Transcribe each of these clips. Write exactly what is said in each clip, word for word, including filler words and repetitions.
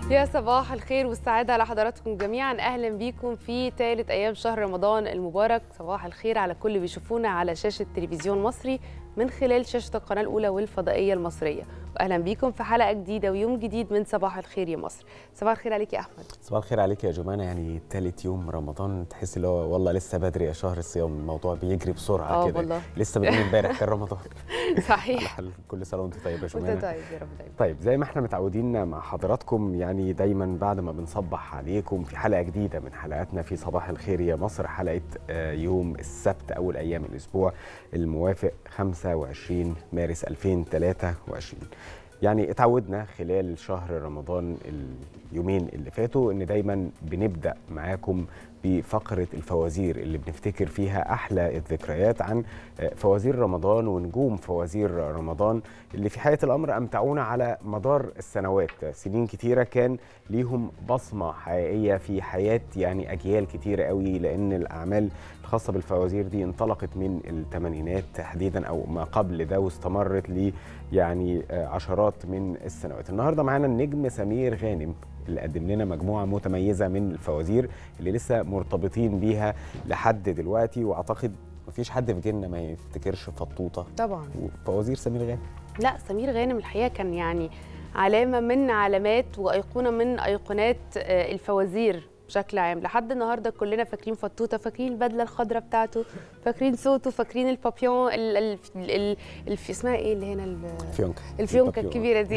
يا صباح الخير والسعادة على حضراتكم جميعا. أهلا بيكم في ثالث أيام شهر رمضان المبارك. صباح الخير على كل بيشوفونا على شاشة تلفزيون مصري من خلال شاشة القناة الأولى والفضائية المصرية، وأهلا بيكم في حلقة جديدة ويوم جديد من صباح الخير يا مصر. صباح الخير عليك يا أحمد. صباح الخير عليك يا جمانة. يعني ثالث يوم رمضان تحس اللي هو والله لسه بدري يا شهر الصيام، الموضوع بيجري بسرعة كده. والله لسه بنقول امبارح كان رمضان. صحيح. كل سنة وأنت طيب يا جمانة. وأنت طيب يا رب دايما. طيب زي ما احنا متعودين مع حضراتكم، يعني دايما بعد ما بنصبح عليكم في حلقة جديدة من حلقاتنا في صباح الخير يا مصر، حلقة يوم السبت أول أيام الأسبوع الموافق خمسة وعشرين مارس ألفين وثلاثة وعشرين. يعني اتعودنا خلال شهر رمضان اليومين اللي فاتوا ان دايما بنبدأ معاكم بفقرة الفوازير اللي بنفتكر فيها أحلى الذكريات عن فوازير رمضان ونجوم فوازير رمضان اللي في حقيقة الأمر أمتعونا على مدار السنوات. سنين كتيرة كان ليهم بصمة حقيقية في حياة يعني أجيال كتيرة قوي، لأن الأعمال الخاصة بالفوازير دي انطلقت من الثمانينات تحديدا أو ما قبل ده، واستمرت لي يعني عشرات من السنوات. النهاردة معانا النجم سمير غانم اللي قدم لنا مجموعة متميزة من الفوازير اللي لسه مرتبطين بيها لحد دلوقتي، واعتقد مفيش حد في جيلنا ما يفتكرش فطوطة طبعا وفوازير سمير غانم. لا، سمير غانم الحقيقة كان يعني علامة من علامات وأيقونة من أيقونات الفوازير بشكل عام. لحد النهارده كلنا فاكرين فطوطه، فاكرين البدله الخضراء بتاعته، فاكرين صوته، فاكرين البابيون ال ال ال ال اسمها ايه اللي هنا الفيونكه الفيونكه الكبيره دي.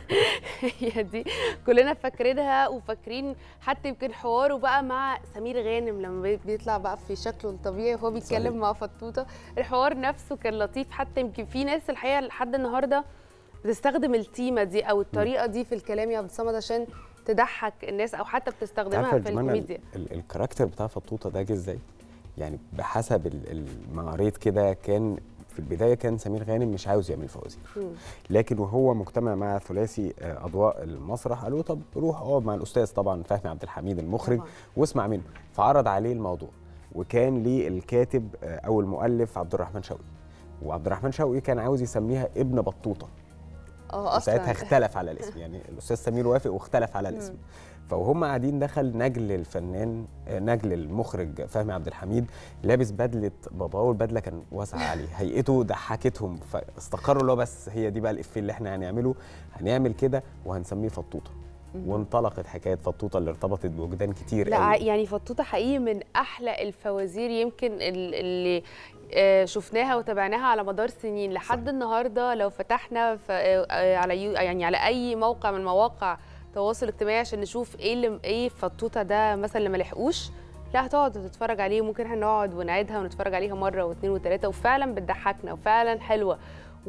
هي دي كلنا فاكرينها، وفاكرين حتى يمكن حواره بقى مع سمير غانم لما بيطلع بقى في شكله الطبيعي وهو بيتكلم مع فطوطه. الحوار نفسه كان لطيف. حتى يمكن في ناس الحقيقه لحد النهارده بتستخدم التيمه دي او الطريقه دي في الكلام يا عبد الصمد عشان تضحك الناس، او حتى بتستخدمها في الكوميديا. الكاركتر بتاع فطوطه ده جه ازاي؟ يعني بحسب ما قريت كده، كان في البدايه كان سمير غانم مش عاوز يعمل فوازير، لكن وهو مجتمع مع ثلاثي اضواء المسرح قالوا طب روح اقعد مع الاستاذ طبعا فهمي عبد الحميد المخرج طبعا واسمع منه. فعرض عليه الموضوع، وكان ليه الكاتب او المؤلف عبد الرحمن شوقي، وعبد الرحمن شوقي كان عاوز يسميها ابن بطوطه. اه اصلا ساعتها اختلف على الاسم، يعني الاستاذ سمير وافق واختلف على الاسم. فوهم قاعدين دخل نجل الفنان نجل المخرج فهمي عبد الحميد لابس بدله باباه، والبدله كان واسعه عليه، هيئته ضحكتهم، فاستقروا اللي هو بس هي دي بقى الافيه اللي احنا هنعمله، هنعمل كده وهنسميه فطوطه. وانطلقت حكايه فطوطه اللي ارتبطت بوجدان كتير لا قوي. يعني فطوطه حقيقي من احلى الفوازير يمكن اللي شفناها وتابعناها على مدار سنين لحد صحيح. النهارده لو فتحنا على يعني على اي موقع من مواقع التواصل الاجتماعي عشان نشوف ايه اللي ايه فطوطه ده مثلا اللي ما لحقوش، لا هتقعد تتفرج عليه، وممكن احنا نقعد ونعيدها ونتفرج عليها مره واثنين وثلاثه، وفعلا بتضحكنا وفعلا حلوه.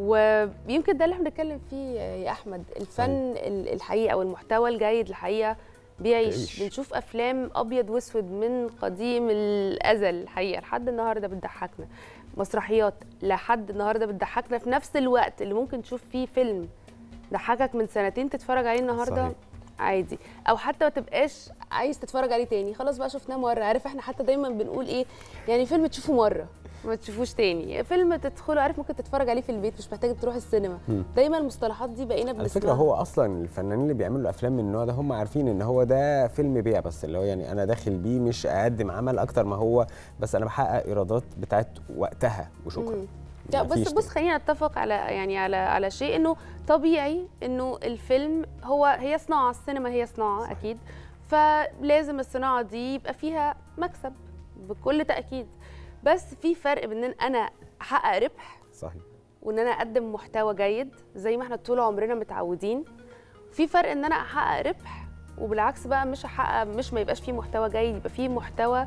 ويمكن ده اللي احنا بنتكلم فيه يا احمد، الفن الحقيقه والمحتوى الجيد الحقيقه بيعيش. تعيش. بنشوف افلام ابيض واسود من قديم الازل الحقيقه لحد النهارده بتضحكنا، مسرحيات لحد النهارده بتضحكنا، في نفس الوقت اللي ممكن تشوف فيه فيلم ضحكك من سنتين تتفرج عليه النهارده صحيح. عادي، او حتى ما تبقاش عايز تتفرج عليه تاني، خلاص بقى شفناه مره. عارف احنا حتى دايما بنقول ايه، يعني فيلم تشوفه مره ما تشوفوش تاني، فيلم تدخله عارف ممكن تتفرج عليه في البيت مش محتاج تروح السينما. م. دايما المصطلحات دي بقينا بنسمعها. على فكره هو اصلا الفنانين اللي بيعملوا افلام من النوع ده هم عارفين ان هو ده فيلم بيع، بس اللي هو يعني انا داخل بيه مش اقدم عمل اكتر ما هو بس انا بحقق ايرادات بتاعت وقتها وشكرا. لا بس بص خلينا نتفق على يعني على على شيء، انه طبيعي انه الفيلم هو هي صناعه، السينما هي صناعه صحيح. اكيد، فلازم الصناعه دي يبقى فيها مكسب بكل تاكيد، بس في فرق بين ان انا احقق ربح صحيح وان انا اقدم محتوى جيد زي ما احنا طول عمرنا متعودين. في فرق ان انا احقق ربح وبالعكس بقى مش احقق مش ما يبقاش فيه محتوى جيد، يبقى فيه محتوى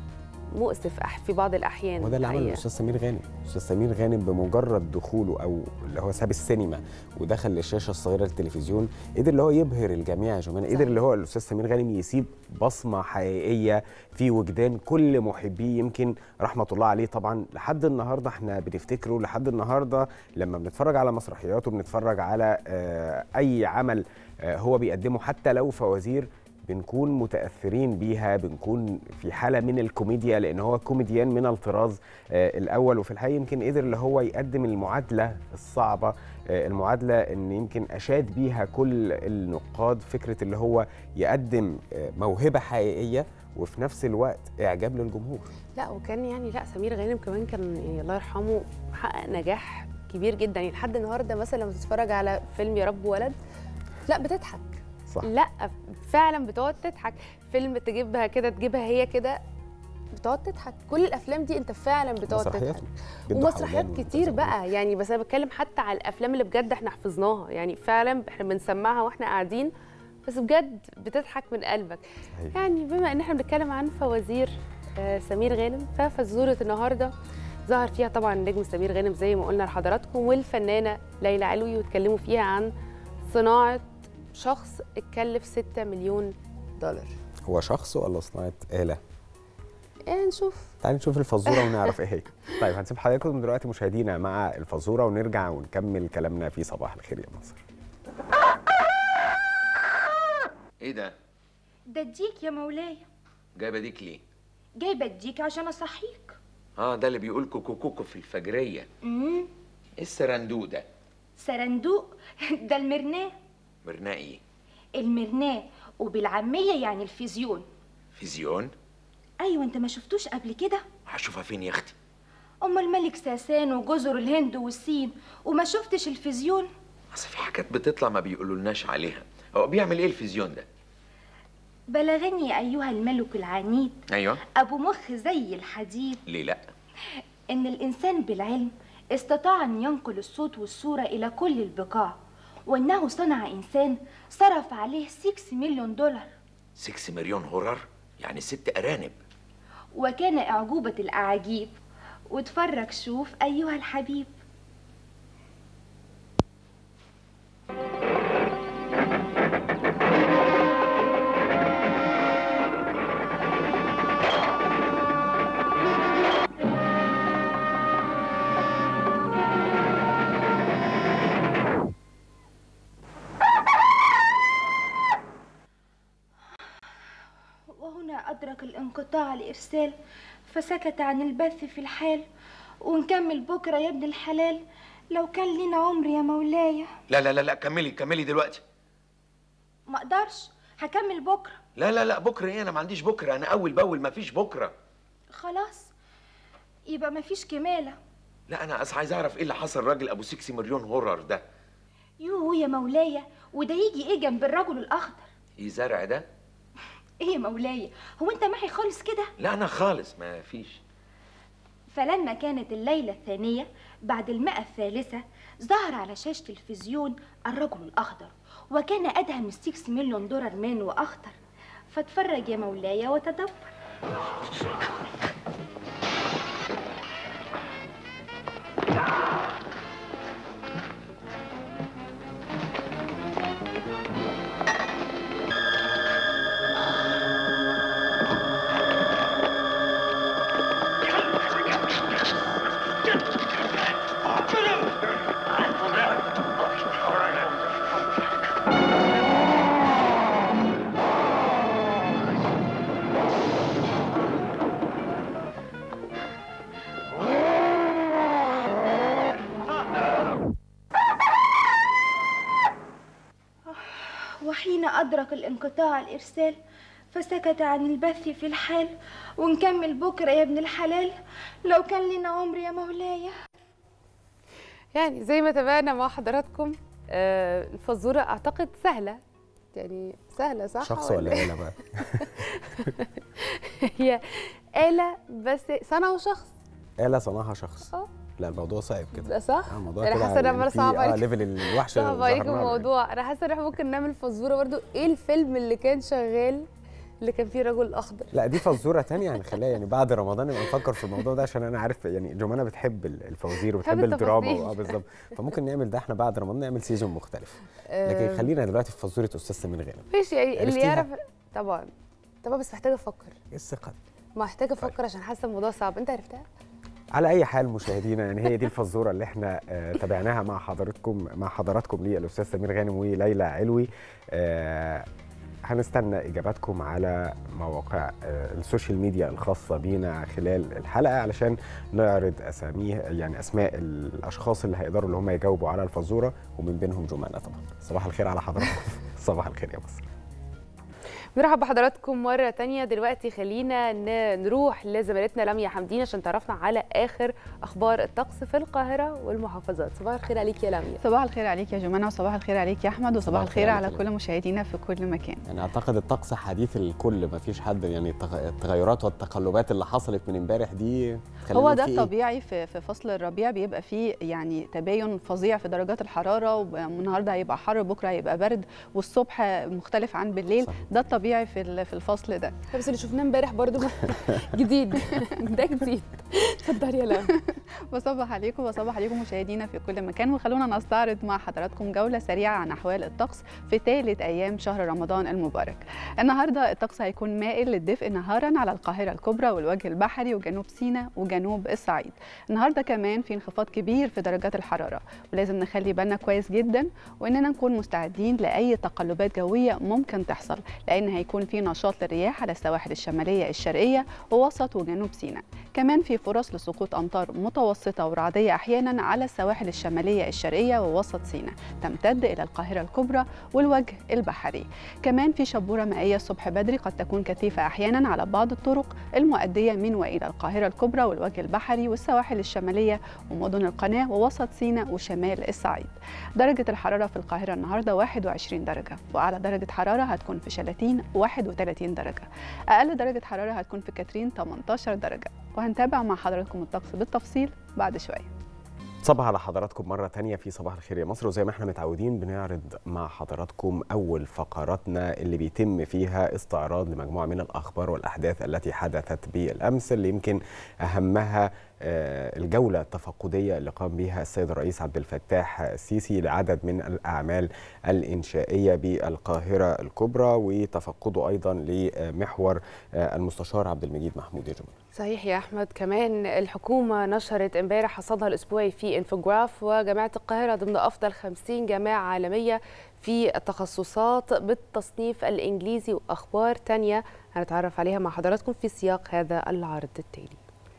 مؤسف في بعض الاحيان. وده اللي عمله الاستاذ سمير غانم. الاستاذ سمير غانم بمجرد دخوله او اللي هو ساب السينما ودخل للشاشه الصغيره التلفزيون قدر اللي هو يبهر الجميع يا جماعه، قدر اللي هو الاستاذ سمير غانم يسيب بصمه حقيقيه في وجدان كل محبيه، يمكن رحمه الله عليه طبعا لحد النهارده احنا بنفتكره، لحد النهارده لما بنتفرج على مسرحياته بنتفرج على اي عمل هو بيقدمه حتى لو فوازير بنكون متاثرين بيها، بنكون في حاله من الكوميديا، لان هو كوميديان من الطراز آه الاول. وفي الحقيقه يمكن قدر اللي هو يقدم المعادله الصعبه، آه المعادله ان يمكن اشاد بيها كل النقاد، فكره اللي هو يقدم آه موهبه حقيقيه وفي نفس الوقت اعجاب للجمهور. لا وكان يعني لا سمير غانم كمان كان يعني الله يرحمه حقق نجاح كبير جدا. يعني لحد النهارده مثلا لما تتفرج على فيلم يا رب ولد لا بتضحك، صح. لا فعلا بتقعد تضحك. فيلم تجيبها كده تجيبها هي كده بتقعد تضحك. كل الافلام دي انت فعلا بتقعد تضحك. ومسرحيات كتير بقى يعني، بس انا بتكلم حتى على الافلام اللي بجد احنا حفظناها، يعني فعلا احنا بنسمعها واحنا قاعدين بس بجد بتضحك من قلبك. صحيح. يعني بما ان احنا بنتكلم عن فوازير آه سمير غانم، ففزوره النهارده ظهر فيها طبعا النجم سمير غانم زي ما قلنا لحضراتكم والفنانه ليلى علوي، واتكلموا فيها عن صناعه شخص اتكلف ستة مليون دولار. هو شخص ولا صناعه آلة؟ ايه نشوف. تعالي نشوف الفزوره ونعرف ايه هي. طيب هنسيب حضراتكم دلوقتي مشاهدينا مع الفزوره ونرجع ونكمل كلامنا في صباح الخير يا مصر. ايه ده؟ ده الديك يا مولاي. جايبه ديك ليه؟ جايبه الديك عشان اصحيك. اه ده اللي بيقول كوكو كوكو في الفجريه. امم ايه السرندوق ده؟ سرندوق ده المرناه. مرناه ايه؟ المرناه وبالعاميه يعني الفيزيون. فيزيون؟ ايوه انت ما شفتوش قبل كده؟ هشوفها فين يا اختي؟ ام الملك ساسان وجزر الهند والصين وما شفتش الفيزيون؟ اصل في حاجات بتطلع ما بيقولولناش عليها. هو بيعمل ايه الفيزيون ده؟ بلغني ايها الملك العنيد ايوه ابو مخ زي الحديد. ليه لا؟ ان الانسان بالعلم استطاع ان ينقل الصوت والصوره الى كل البقاع، وانه صنع انسان صرف عليه ستة مليون دولار. ستة مليون هورر؟ يعني ست ارانب. وكان اعجوبه الاعاجيب. واتفرج شوف ايها الحبيب. أدرك الانقطاع الإرسال فسكت عن البث في الحال. ونكمل بكرة يا ابن الحلال لو كان لنا عمر يا مولاي. لا لا لا لا كملي كملي دلوقتي. ما اقدرش هكمل بكرة. لا لا لا بكرة ايه؟ أنا ما عنديش بكرة، أنا أول بأول ما فيش بكرة. خلاص يبقى ما فيش كمالة. لا أنا أصل عايز أعرف إيه اللي حصل الراجل أبو ستة مليون هورر ده. يوه يا مولاي وده يجي إيه جنب الرجل الأخضر؟ إيه زرع ده؟ ايه يا مولاي هو انت معي خالص كده؟ لا انا خالص ما فيش. فلما كانت الليله الثانيه بعد المئه الثالثه ظهر على شاشه التلفزيون الرجل الاخضر، وكان ادهم من ستة مليون دولار مان واخضر. فاتفرج يا مولاي وتدبر. وحين أدرك الانقطاع الإرسال فسكت عن البث في الحال. ونكمل بكرة يا ابن الحلال لو كان لنا عمر يا مولاي. يعني زي ما تابعنا مع حضراتكم آه الفزورة أعتقد سهلة، يعني سهلة صح؟ شخص ولا آلة بقى؟ هي آلة بس صنعوا شخص. آلة صنعها شخص. اه لا الموضوع صعب كده. ده صح؟ الموضوع انا حاسه ان انا صعب عليك. اه ليفل الوحش صعب عليك الموضوع. انا حاسه ان احنا ممكن نعمل فزوره برضو. ايه الفيلم اللي كان شغال اللي كان فيه رجل اخضر؟ لا دي فزوره ثانيه هنخليها يعني بعد رمضان نبقى نفكر في الموضوع ده، عشان انا عارف يعني جمانه بتحب الفوازير وبتحب الدراما. اه بالظبط، فممكن نعمل ده احنا بعد رمضان نعمل سيزون مختلف. لكن خلينا دلوقتي في فزوره استاذ سمير غانم. ماشي يعني اللي يعرف طبعا. طبعا بس محتاجه افكر. ايه الثقه؟ محتاجه افكر عشان حاسه الموضوع صعب. انت عرفتها؟ على اي حال مشاهدينا يعني هي دي الفزوره اللي احنا آه تابعناها مع حضراتكم مع حضراتكم للاستاذ سمير غانم وليلى علوي. آه هنستنى اجاباتكم على مواقع السوشيال ميديا الخاصه بينا خلال الحلقه علشان نعرض اساميه يعني اسماء الاشخاص اللي هيقدروا اللي هم يجاوبوا على الفزوره، ومن بينهم جمانه طبعا. صباح الخير على حضراتكم. صباح الخير يا مصر. مرحبا بحضراتكم مرة تانية. دلوقتي خلينا نروح لزميلتنا لميا حمدين عشان تعرفنا على آخر أخبار الطقس في القاهرة والمحافظات. صباح الخير عليك يا لميا. صباح الخير عليك يا جمانة، وصباح الخير عليك يا أحمد، وصباح الخير على كل مشاهدينا في كل مكان. يعني أعتقد الطقس حديث الكل، ما فيش حد يعني التغيرات والتقلبات اللي حصلت من امبارح دي هو ده الطبيعي في في فصل الربيع، بيبقى فيه يعني تباين فظيع في درجات الحرارة، والنهارده هيبقى حر، بكرة هيبقى برد، والصبح مختلف عن بالليل. صحيح. ده الطبيعي في في الفصل ده. بس اللي شفناه امبارح برضو جديد. ده جديد. اتفضلي يا لميا. بصبح عليكم وصباح عليكم مشاهدينا في كل مكان، وخلونا نستعرض مع حضراتكم جولة سريعة عن أحوال الطقس في ثالث أيام شهر رمضان المبارك. النهارده الطقس هيكون مائل للدفء نهارا على القاهرة الكبرى والوجه البحري وجنوب سيناء وجنوب الصعيد. النهارده كمان في انخفاض كبير في درجات الحرارة، ولازم نخلي بالنا كويس جدا وإننا نكون مستعدين لأي تقلبات جوية ممكن تحصل، لأن هيكون في نشاط للرياح على السواحل الشمالية الشرقية ووسط وجنوب سيناء. كمان في فرص لسقوط أمطار متوسطة ورعدية أحيانا على السواحل الشمالية الشرقية ووسط سيناء، تمتد إلى القاهرة الكبرى والوجه البحري. كمان في شبورة مائية الصبح بدري قد تكون كثيفة أحيانا على بعض الطرق المؤدية من وإلى القاهرة الكبرى والوجه البحري والسواحل الشمالية ومدن القناة ووسط سيناء وشمال الصعيد. درجة الحرارة في القاهرة النهارده واحد وعشرين درجة، وأعلى درجة حرارة هتكون في شلاتين واحد وثلاثين درجة، أقل درجة حرارة هتكون في كاترين ثمانية عشر درجة. وهنتابع مع حضراتكم الطقس بالتفصيل بعد شوية. صباح على حضراتكم مرة تانية في صباح الخير يا مصر، وزي ما احنا متعودين بنعرض مع حضراتكم أول فقراتنا اللي بيتم فيها استعراض لمجموعة من الأخبار والأحداث التي حدثت بالأمس، اللي يمكن أهمها الجولة التفقدية اللي قام بها السيد الرئيس عبد الفتاح السيسي لعدد من الأعمال الإنشائية بالقاهرة الكبرى، وتفقده أيضا لمحور المستشار عبد المجيد محمود. يا جماعة صحيح يا أحمد. كمان الحكومة نشرت امبارح حصادها الأسبوعي في انفوجراف وجامعة القاهرة ضمن أفضل خمسين جامعة عالمية في التخصصات بالتصنيف الإنجليزي، وأخبار تانية هنتعرف عليها مع حضراتكم في سياق هذا العرض التالي.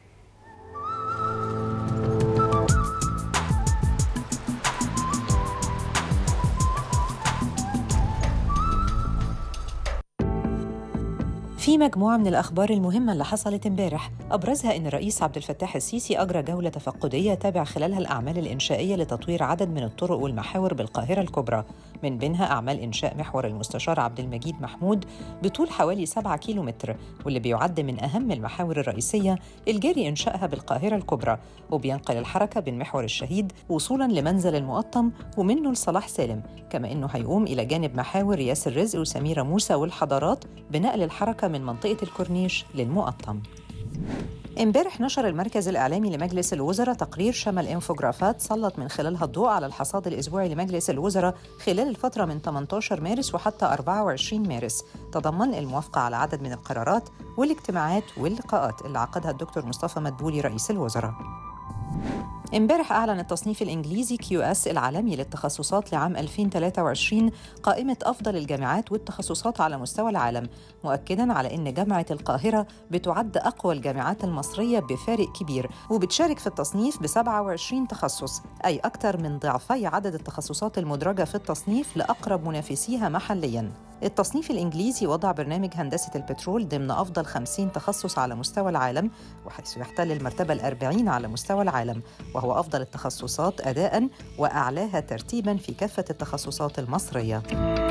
في مجموعة من الأخبار المهمة اللي حصلت امبارح، أبرزها إن الرئيس عبد الفتاح السيسي أجرى جولة تفقدية تابع خلالها الأعمال الإنشائية لتطوير عدد من الطرق والمحاور بالقاهرة الكبرى، من بينها أعمال إنشاء محور المستشار عبد المجيد محمود بطول حوالي سبعة كيلومتر، واللي بيعد من أهم المحاور الرئيسية الجاري إنشائها بالقاهرة الكبرى، وبينقل الحركة بين محور الشهيد وصولاً لمنزل المقطم ومنه لصلاح سالم، كما إنه هيقوم إلى جانب محاور ياسر رزق وسميرة موسى والحضارات بنقل الحركة من منطقة الكورنيش للمقطم. امبارح نشر المركز الإعلامي لمجلس الوزراء تقرير شمل انفوجرافات سلط من خلالها الضوء على الحصاد الأسبوعي لمجلس الوزراء خلال الفترة من ثمانية عشر مارس وحتى أربعة وعشرين مارس، تضمن الموافقة على عدد من القرارات والاجتماعات واللقاءات اللي عقدها الدكتور مصطفى مدبولي رئيس الوزراء. امبارح أعلن التصنيف الإنجليزي كيو إس العالمي للتخصصات لعام ألفين وثلاثة وعشرين قائمة أفضل الجامعات والتخصصات على مستوى العالم، مؤكداً على أن جامعة القاهرة بتعد أقوى الجامعات المصرية بفارق كبير، وبتشارك في التصنيف ب سبعة وعشرين تخصص، أي أكثر من ضعفي عدد التخصصات المدرجة في التصنيف لأقرب منافسيها محلياً. التصنيف الإنجليزي وضع برنامج هندسة البترول ضمن أفضل خمسين تخصص على مستوى العالم، وحيث يحتل المرتبة الأربعين على مستوى العالم، وهو أفضل التخصصات أداءً وأعلاها ترتيباً في كافة التخصصات المصرية.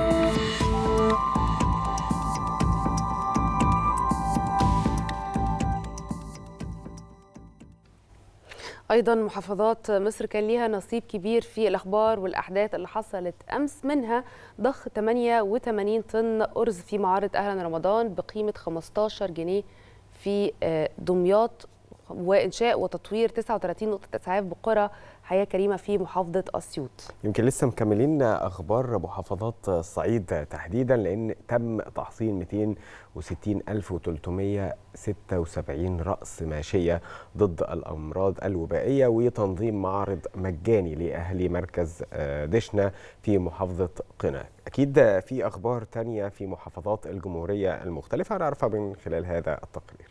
أيضاً محافظات مصر كان ليها نصيب كبير في الأخبار والأحداث اللي حصلت أمس، منها ضخ ثمانية وثمانين طن أرز في معرض أهلاً رمضان بقيمة خمسة عشر جنيه في دمياط، وإنشاء وتطوير تسعة وثلاثين نقطة إسعاف بقرى حياه كريمه في محافظه اسيوط. يمكن لسه مكملين اخبار محافظات الصعيد تحديدا، لان تم تحصين مئتين وستين ألف وثلاثمئة وستة وسبعين راس ماشيه ضد الامراض الوبائيه، وتنظيم معرض مجاني لاهالي مركز دشنا في محافظه قنا. اكيد في اخبار تانية في محافظات الجمهوريه المختلفه هنعرفها من خلال هذا التقرير.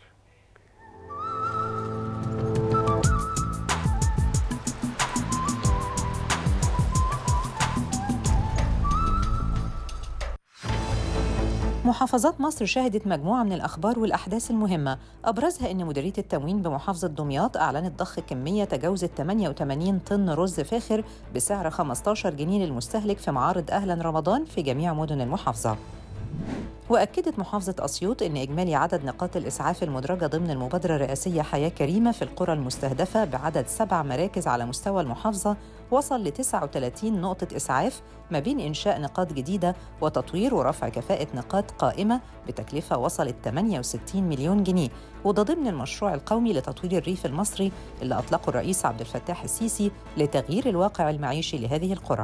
محافظات مصر شهدت مجموعة من الأخبار والأحداث المهمة، أبرزها أن مديرية التموين بمحافظة دمياط أعلنت ضخ كمية تجاوزت ثمانية وثمانين طن رز فاخر بسعر خمسة عشر جنيه للمستهلك في معارض أهلا رمضان في جميع مدن المحافظة. وأكدت محافظة أسيوط أن إجمالي عدد نقاط الإسعاف المدرجة ضمن المبادرة الرئاسية حياة كريمة في القرى المستهدفة بعدد سبع مراكز على مستوى المحافظة وصل ل تسعة وثلاثين نقطة إسعاف، ما بين إنشاء نقاط جديدة وتطوير ورفع كفاءة نقاط قائمة بتكلفة وصلت ثمانية وستين مليون جنيه، وده ضمن المشروع القومي لتطوير الريف المصري اللي أطلقه الرئيس عبد الفتاح السيسي لتغيير الواقع المعيشي لهذه القرى.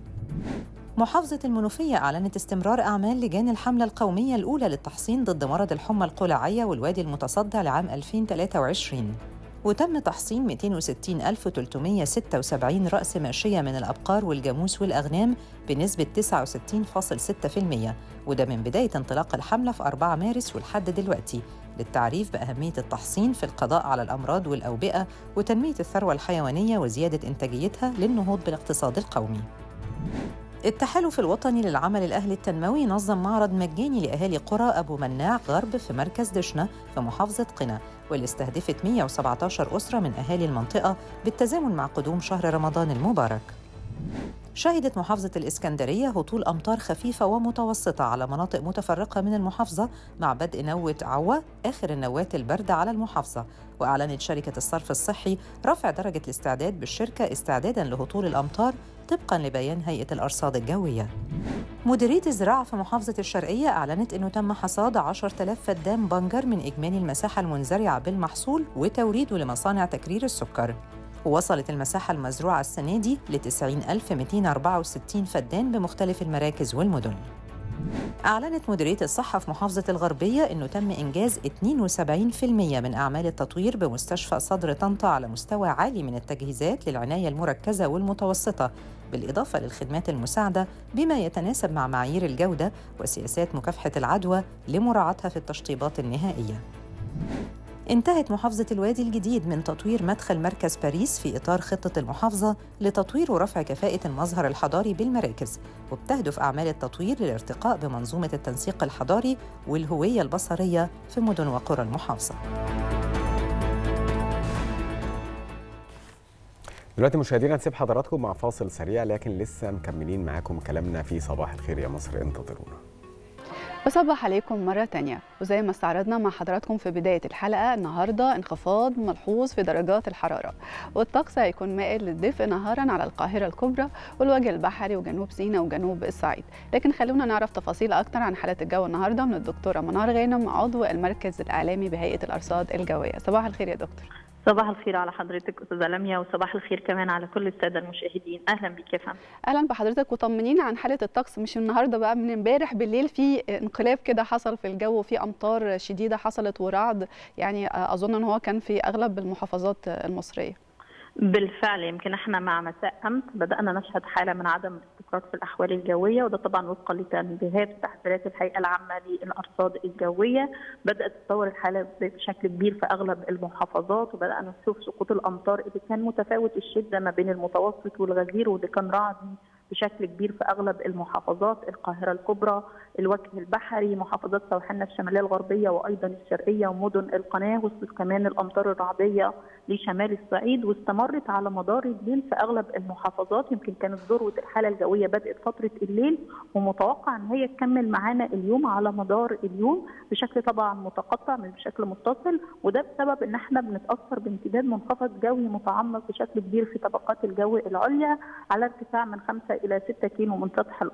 محافظة المنوفية أعلنت استمرار أعمال لجان الحملة القومية الأولى للتحصين ضد مرض الحمى القولعية والوادي المتصدع لعام ألفين وثلاثة وعشرين، وتم تحصين مئتين وستين ألف وثلاثمئة وستة وسبعين رأس ماشية من الأبقار والجاموس والأغنام بنسبة تسعة وستين فاصلة ستة بالمئة، وده من بداية انطلاق الحملة في أربعة مارس ولحد دلوقتي، للتعريف بأهمية التحصين في القضاء على الأمراض والأوبئة وتنمية الثروة الحيوانية وزيادة إنتاجيتها للنهوض بالاقتصاد القومي. التحالف الوطني للعمل الأهلي التنموي نظم معرض مجاني لأهالي قرى أبو مناع غرب في مركز دشنا في محافظة قنا، واللي استهدفت مئة وسبعة عشر أسرة من أهالي المنطقة بالتزامن مع قدوم شهر رمضان المبارك. شهدت محافظة الإسكندرية هطول أمطار خفيفة ومتوسطة على مناطق متفرقة من المحافظة مع بدء نوة عوة آخر النوات الباردة على المحافظة، وأعلنت شركة الصرف الصحي رفع درجة الاستعداد بالشركة استعداداً لهطول الأمطار طبقاً لبيان هيئة الأرصاد الجوية. مديرية الزراعة في محافظة الشرقية أعلنت أنه تم حصاد عشرة آلاف فدان بنجر من إجمالي المساحة المنزرعة بالمحصول وتوريده لمصانع تكرير السكر، ووصلت المساحة المزروعة السنة دي ل تسعين ألف ومئتين وأربعة وستين فدان بمختلف المراكز والمدن. أعلنت مديرية الصحة في محافظة الغربية أنه تم إنجاز اثنين وسبعين بالمئة من أعمال التطوير بمستشفى صدر طنطا على مستوى عالي من التجهيزات للعناية المركزة والمتوسطة، بالإضافة للخدمات المساعدة بما يتناسب مع معايير الجودة وسياسات مكافحة العدوى لمراعاتها في التشطيبات النهائية. انتهت محافظة الوادي الجديد من تطوير مدخل مركز باريس في إطار خطة المحافظة لتطوير ورفع كفاءة المظهر الحضاري بالمراكز، وبتهدف أعمال التطوير للارتقاء بمنظومة التنسيق الحضاري والهوية البصرية في مدن وقرى المحافظة. دلوقتي مشاهدينا نسيب حضراتكم مع فاصل سريع، لكن لسه مكملين معاكم كلامنا في صباح الخير يا مصر، انتظرونا. بصبح عليكم مرة تانية، وزي ما استعرضنا مع حضراتكم في بداية الحلقة، النهاردة انخفاض ملحوظ في درجات الحرارة، والطقس هيكون مائل للدفء نهارا على القاهرة الكبرى والوجه البحري وجنوب سيناء وجنوب الصعيد. لكن خلونا نعرف تفاصيل أكتر عن حالة الجو النهاردة من الدكتورة منار غانم، عضو المركز الإعلامي بهيئة الأرصاد الجوية. صباح الخير يا دكتور. صباح الخير على حضرتك استاذه لميا، وصباح الخير كمان على كل الساده المشاهدين. اهلا بك يا فندم. اهلا بحضرتك، وطمنينا عن حاله الطقس، مش النهارده بقى، من امبارح بالليل في انقلاب كده حصل في الجو وفي امطار شديده حصلت ورعد، يعني اظن ان هو كان في اغلب المحافظات المصريه. بالفعل يمكن احنا مع مساء امس بدانا نشهد حاله من عدم الاستقرار في الاحوال الجويه، وده طبعا وفقا لتنبيهات وتحذيرات الهيئه العامه للارصاد الجويه. بدات تتطور الحاله بشكل كبير في اغلب المحافظات، وبدانا نشوف سقوط الامطار اللي كان متفاوت الشده ما بين المتوسط والغزير، واللي كان رعدي بشكل كبير في اغلب المحافظات، القاهره الكبرى، الوجه البحري، محافظات سواحلنا الشماليه الغربيه وايضا الشرقيه ومدن القناه، وصلت كمان الامطار الرعديه لشمال الصعيد، واستمرت على مدار الليل في اغلب المحافظات. يمكن كانت ذروه الحاله الجويه بدات فتره الليل، ومتوقع ان هي تكمل معانا اليوم على مدار اليوم بشكل طبعا متقطع مش بشكل متصل، وده بسبب ان احنا بنتاثر بامتداد منخفض جوي متعمق بشكل كبير في طبقات الجو العليا على ارتفاع من خمسة إلى ستة كيلو من سطح الارض،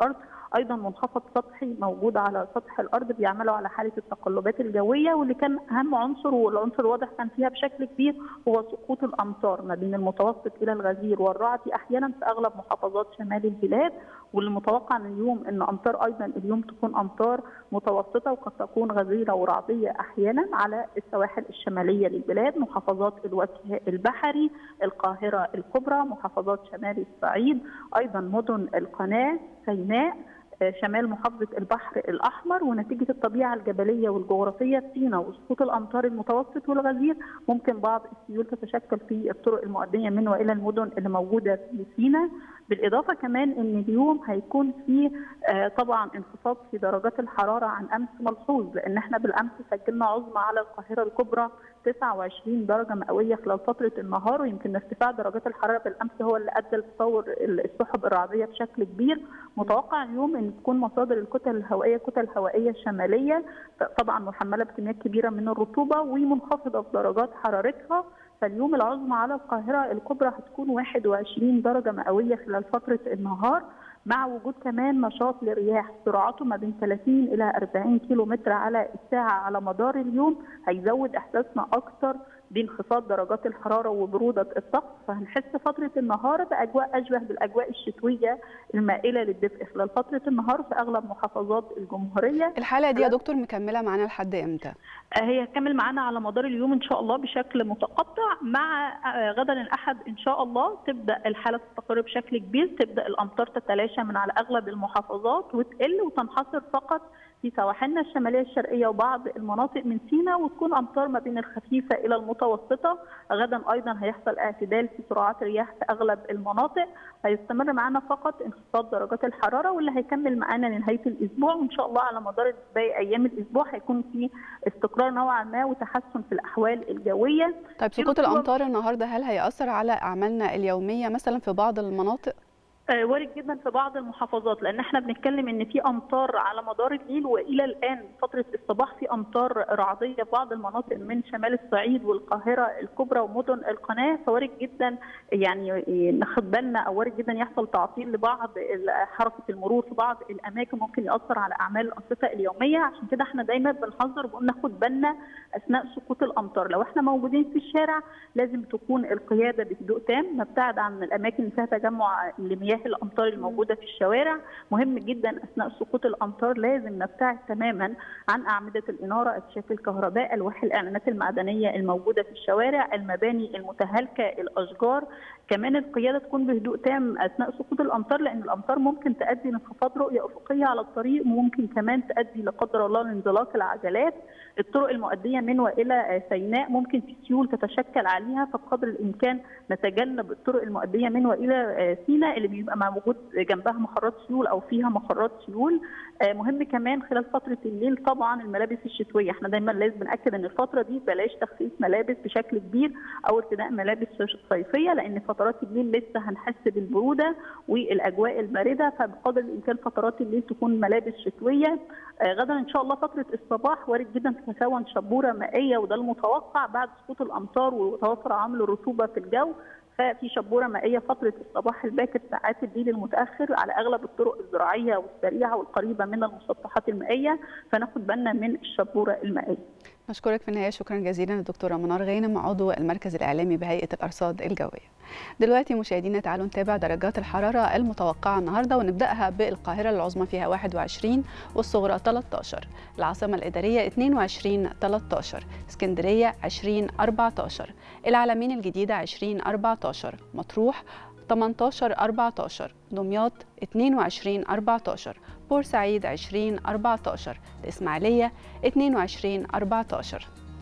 ايضا منخفض سطحي موجود على سطح الارض بيعملوا على حاله التقلبات الجويه، واللي كان اهم عنصر والعنصر الواضح كان فيها بشكل كبير هو سقوط الامطار ما بين المتوسط الى الغزير والرعدي احيانا في اغلب محافظات شمال البلاد، والمتوقع ان اليوم ان امطار ايضا اليوم تكون امطار متوسطه وقد تكون غزيره ورعديه احيانا على السواحل الشماليه للبلاد، محافظات الوجه البحري، القاهره الكبرى، محافظات شمال الصعيد، ايضا مدن القناه، سيناء، شمال محافظة البحر الأحمر. ونتيجة الطبيعة الجبلية والجغرافية في سيناء وسقوط الأمطار المتوسط والغزير ممكن بعض السيول تتشكل في الطرق المؤدية من وإلى المدن اللي موجودة في سيناء. بالإضافة كمان إن اليوم هيكون في طبعا انخفاض في درجات الحرارة عن أمس ملحوظ، لأن احنا بالأمس سجلنا عظمى على القاهرة الكبرى تسعة وعشرين درجة مئوية خلال فترة النهار، ويمكن ارتفاع درجات الحرارة بالأمس هو اللي أدى لتطور السحب الرعدية بشكل كبير. متوقع اليوم إن تكون مصادر الكتل الهوائية كتل هوائية شمالية طبعا محملة بكميات كبيرة من الرطوبة ومنخفضة في درجات حرارتها، فاليوم العظمى على القاهرة الكبرى هتكون واحد وعشرين درجة مئوية خلال فترة النهار، مع وجود كمان نشاط لرياح سرعته ما بين ثلاثين إلى أربعين كيلو متر على الساعة على مدار اليوم، هيزود إحساسنا أكثر بانخفاض درجات الحرارة وبرودة الطقس، فهنحس فترة النهار بأجواء أشبه بالأجواء الشتوية المائلة للدفء خلال فترة النهار في أغلب محافظات الجمهورية. الحالة دي يا دكتور مكملة معانا لحد إمتى؟ هي هتكمل معانا على مدار اليوم إن شاء الله بشكل متقطع، مع غدا الأحد إن شاء الله تبدأ الحالة تستقر بشكل كبير، تبدأ الأمطار تتلاشى من على أغلب المحافظات وتقل وتنحصر فقط في سواحلنا الشماليه الشرقيه وبعض المناطق من سيناء، وتكون امطار ما بين الخفيفه الى المتوسطه. غدا ايضا هيحصل اعتدال في سرعات الرياح في اغلب المناطق، هيستمر معنا فقط انخفاض درجات الحراره واللي هيكمل معانا لنهايه الاسبوع، وان شاء الله على مدار باقي ايام الاسبوع هيكون في استقرار نوعا ما وتحسن في الاحوال الجويه. طيب سقوط الامطار النهارده هل هيأثر على اعمالنا اليوميه مثلا في بعض المناطق؟ وارد جدا في بعض المحافظات، لان احنا بنتكلم ان في امطار على مدار الليل والى الان فتره الصباح في امطار رعديه في بعض المناطق من شمال الصعيد والقاهره الكبرى ومدن القناه، فوارد جدا يعني ناخد بالنا او وارد جدا يحصل تعطيل لبعض حركه المرور في بعض الاماكن، ممكن ياثر على اعمال الانشطه اليوميه. عشان كده احنا دايما بنحذر وبنقول ناخد بالنا اثناء سقوط الامطار، لو احنا موجودين في الشارع لازم تكون القياده بهدوء تام، نبتعد عن الاماكن اللي فيها تجمع لمياه الامطار الموجوده في الشوارع. مهم جدا اثناء سقوط الامطار لازم نبتعد تماما عن اعمده الاناره، اكشاف الكهرباء، الواح الاعلانات المعدنيه الموجوده في الشوارع، المباني المتهالكه، الاشجار. كمان القياده تكون بهدوء تام اثناء سقوط الامطار، لان الامطار ممكن تؤدي لانخفاض رؤيه افقيه على الطريق، وممكن كمان تؤدي لا قدر الله لانزلاق العجلات. الطرق المؤديه من والى سيناء ممكن في سيول تتشكل عليها، فبقدر الامكان نتجنب الطرق المؤديه من والى سيناء اللي بيبقى موجود جنبها مخرات سيول او فيها مخرات سيول. مهم كمان خلال فتره الليل طبعا الملابس الشتويه، احنا دايما لازم ناكد ان الفتره دي بلاش تخفيف ملابس بشكل كبير او ارتداء ملابس صيفيه، لان فترات الليل لسه هنحس بالبروده والاجواء البارده، فبقدر الامكان فترات الليل تكون ملابس شتويه. غدا ان شاء الله فتره الصباح وارد جدا تتكون شبوره مائيه، وده المتوقع بعد سقوط الامطار وتوفر عامل الرطوبه في الجو، ففي شبوره مائيه فتره الصباح الباكر ساعات الليل المتاخر على اغلب الطرق الزراعيه والسريعه والقريبه من المسطحات المائيه، فناخد بالنا من الشبوره المائيه. نشكرك في النهايه، شكرا جزيلا الدكتوره منار غانم عضو المركز الاعلامي بهيئه الارصاد الجويه. دلوقتي مشاهدينا تعالوا نتابع درجات الحراره المتوقعه النهارده، ونبداها بالقاهره العظمى فيها واحد وعشرين والصغرى ثلاثة عشر، العاصمه الاداريه اثنين وعشرين ثلاثة عشر، اسكندريه عشرين أربعة عشر، العلمين الجديده عشرين أربعة عشر، مطروح ثمانية عشر أربعة عشر، دمياط اثنين وعشرين أربعة عشر، بورسعيد عشرين أربعة عشر، الإسماعيلية اثنين وعشرين أربعة عشر.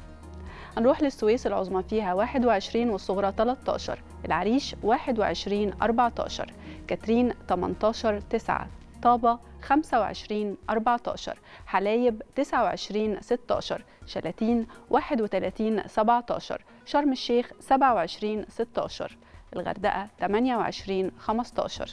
هنروح للسويس العظمى فيها واحد وعشرين والصغرى ثلاثة عشر، العريش واحد وعشرين أربعة عشر، كاترين ثمانية عشر تسعة، طابة خمسة وعشرين أربعة عشر، حلايب تسعة وعشرين ستة عشر، شلاتين واحد وثلاثين سبعة عشر، شرم الشيخ سبعة وعشرين ستة عشر، الغردقة ثمانية وعشرين خمسة عشر.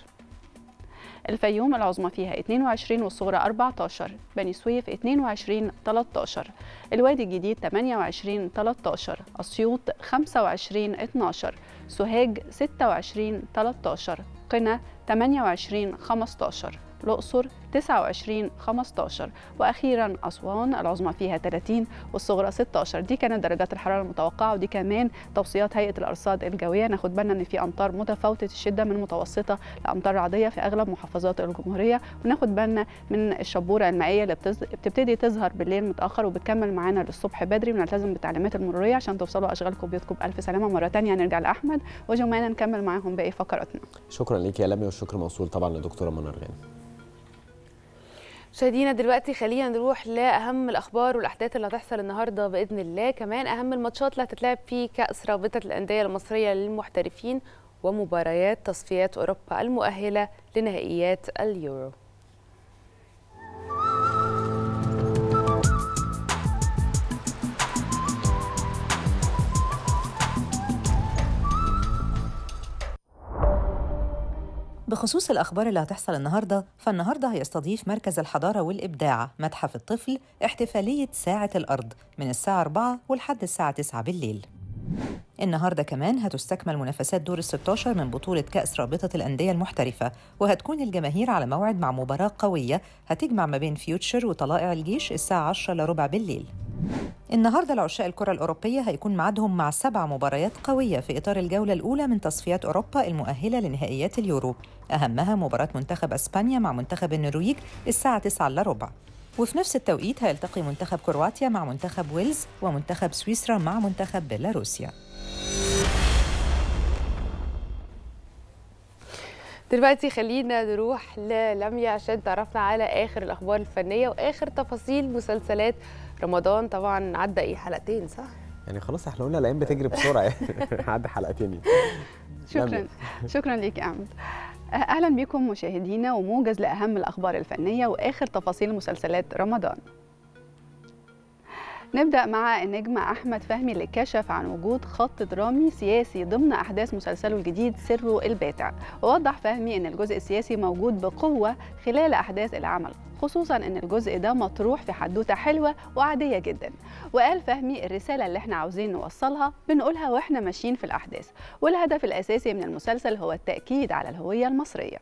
الفيوم العظمى فيها اثنين وعشرين والصغرى أربعة عشر، بني سويف اثنين وعشرين ثلاثة عشر، الوادي الجديد ثمانية وعشرين ثلاثة عشر، أسيوط خمسة وعشرين اثنا عشر، سوهاج ستة وعشرين ثلاثة عشر، قنا ثمانية وعشرين خمسة عشر، الأقصر تسعة وعشرين خمستاشر، وأخيرا أسوان العظمى فيها ثلاثين والصغرى ستاشر. دي كانت درجات الحرارة المتوقعة، ودي كمان توصيات هيئة الأرصاد الجوية. ناخد بالنا إن في أمطار متفاوتة الشدة من متوسطة لأمطار رعدية في أغلب محافظات الجمهورية، وناخد بالنا من الشبورة المائية اللي بتبتدي تظهر بالليل متأخر وبتكمل معانا للصبح بدري، ونلتزم بالتعليمات المرورية عشان توصلوا أشغالكم بيوتكم بألف سلامة. مرة تانية هنرجع لأحمد وجمانة نكمل معاهم باقي فقراتنا. شكرا ليك يا لمي، والشكر موصول طبعا لدكتورة منى غانم. مشاهدينا دلوقتي خلينا نروح لأهم الأخبار والأحداث اللي هتحصل النهارده بإذن الله، كمان أهم الماتشات اللي هتتلعب في كأس رابطة الأندية المصرية للمحترفين ومباريات تصفيات أوروبا المؤهلة لنهائيات اليورو. بخصوص الأخبار اللي هتحصل النهاردة، فالنهاردة هيستضيف مركز الحضارة والإبداع متحف الطفل احتفالية ساعة الأرض من الساعة أربعة ولحد الساعة تسعة بالليل. النهاردة كمان هتستكمل منافسات دور الستاشر من بطولة كأس رابطة الأندية المحترفة، وهتكون الجماهير على موعد مع مباراة قوية هتجمع ما بين فيوتشر وطلائع الجيش الساعة عشرة إلا ربع بالليل. النهاردة العشاق الكرة الأوروبية هيكون ميعادهم مع سبع مباريات قوية في إطار الجولة الأولى من تصفيات أوروبا المؤهلة لنهائيات اليورو، أهمها مباراة منتخب أسبانيا مع منتخب النرويج الساعة تسعة إلا ربع. وفي نفس التوقيت هيلتقي منتخب كرواتيا مع منتخب ويلز ومنتخب سويسرا مع منتخب بيلاروسيا. دلوقتي خلينا نروح للميا عشان تعرفنا على آخر الأخبار الفنية وآخر تفاصيل مسلسلات رمضان. طبعا عدى ايه حلقتين صح؟ يعني خلاص احنا قلنا الايام بتجري بسرعه عدى حلقتين. شكرا شكرا ليك يا احمد. اهلا بكم مشاهدينا وموجز لاهم الاخبار الفنيه واخر تفاصيل مسلسلات رمضان. نبدأ مع النجم أحمد فهمي اللي كشف عن وجود خط درامي سياسي ضمن أحداث مسلسله الجديد سره الباتع، ووضح فهمي أن الجزء السياسي موجود بقوة خلال أحداث العمل، خصوصا أن الجزء ده مطروح في حدوتة حلوة وعادية جدا. وقال فهمي الرسالة اللي احنا عاوزين نوصلها بنقولها واحنا ماشيين في الأحداث، والهدف الأساسي من المسلسل هو التأكيد على الهوية المصرية.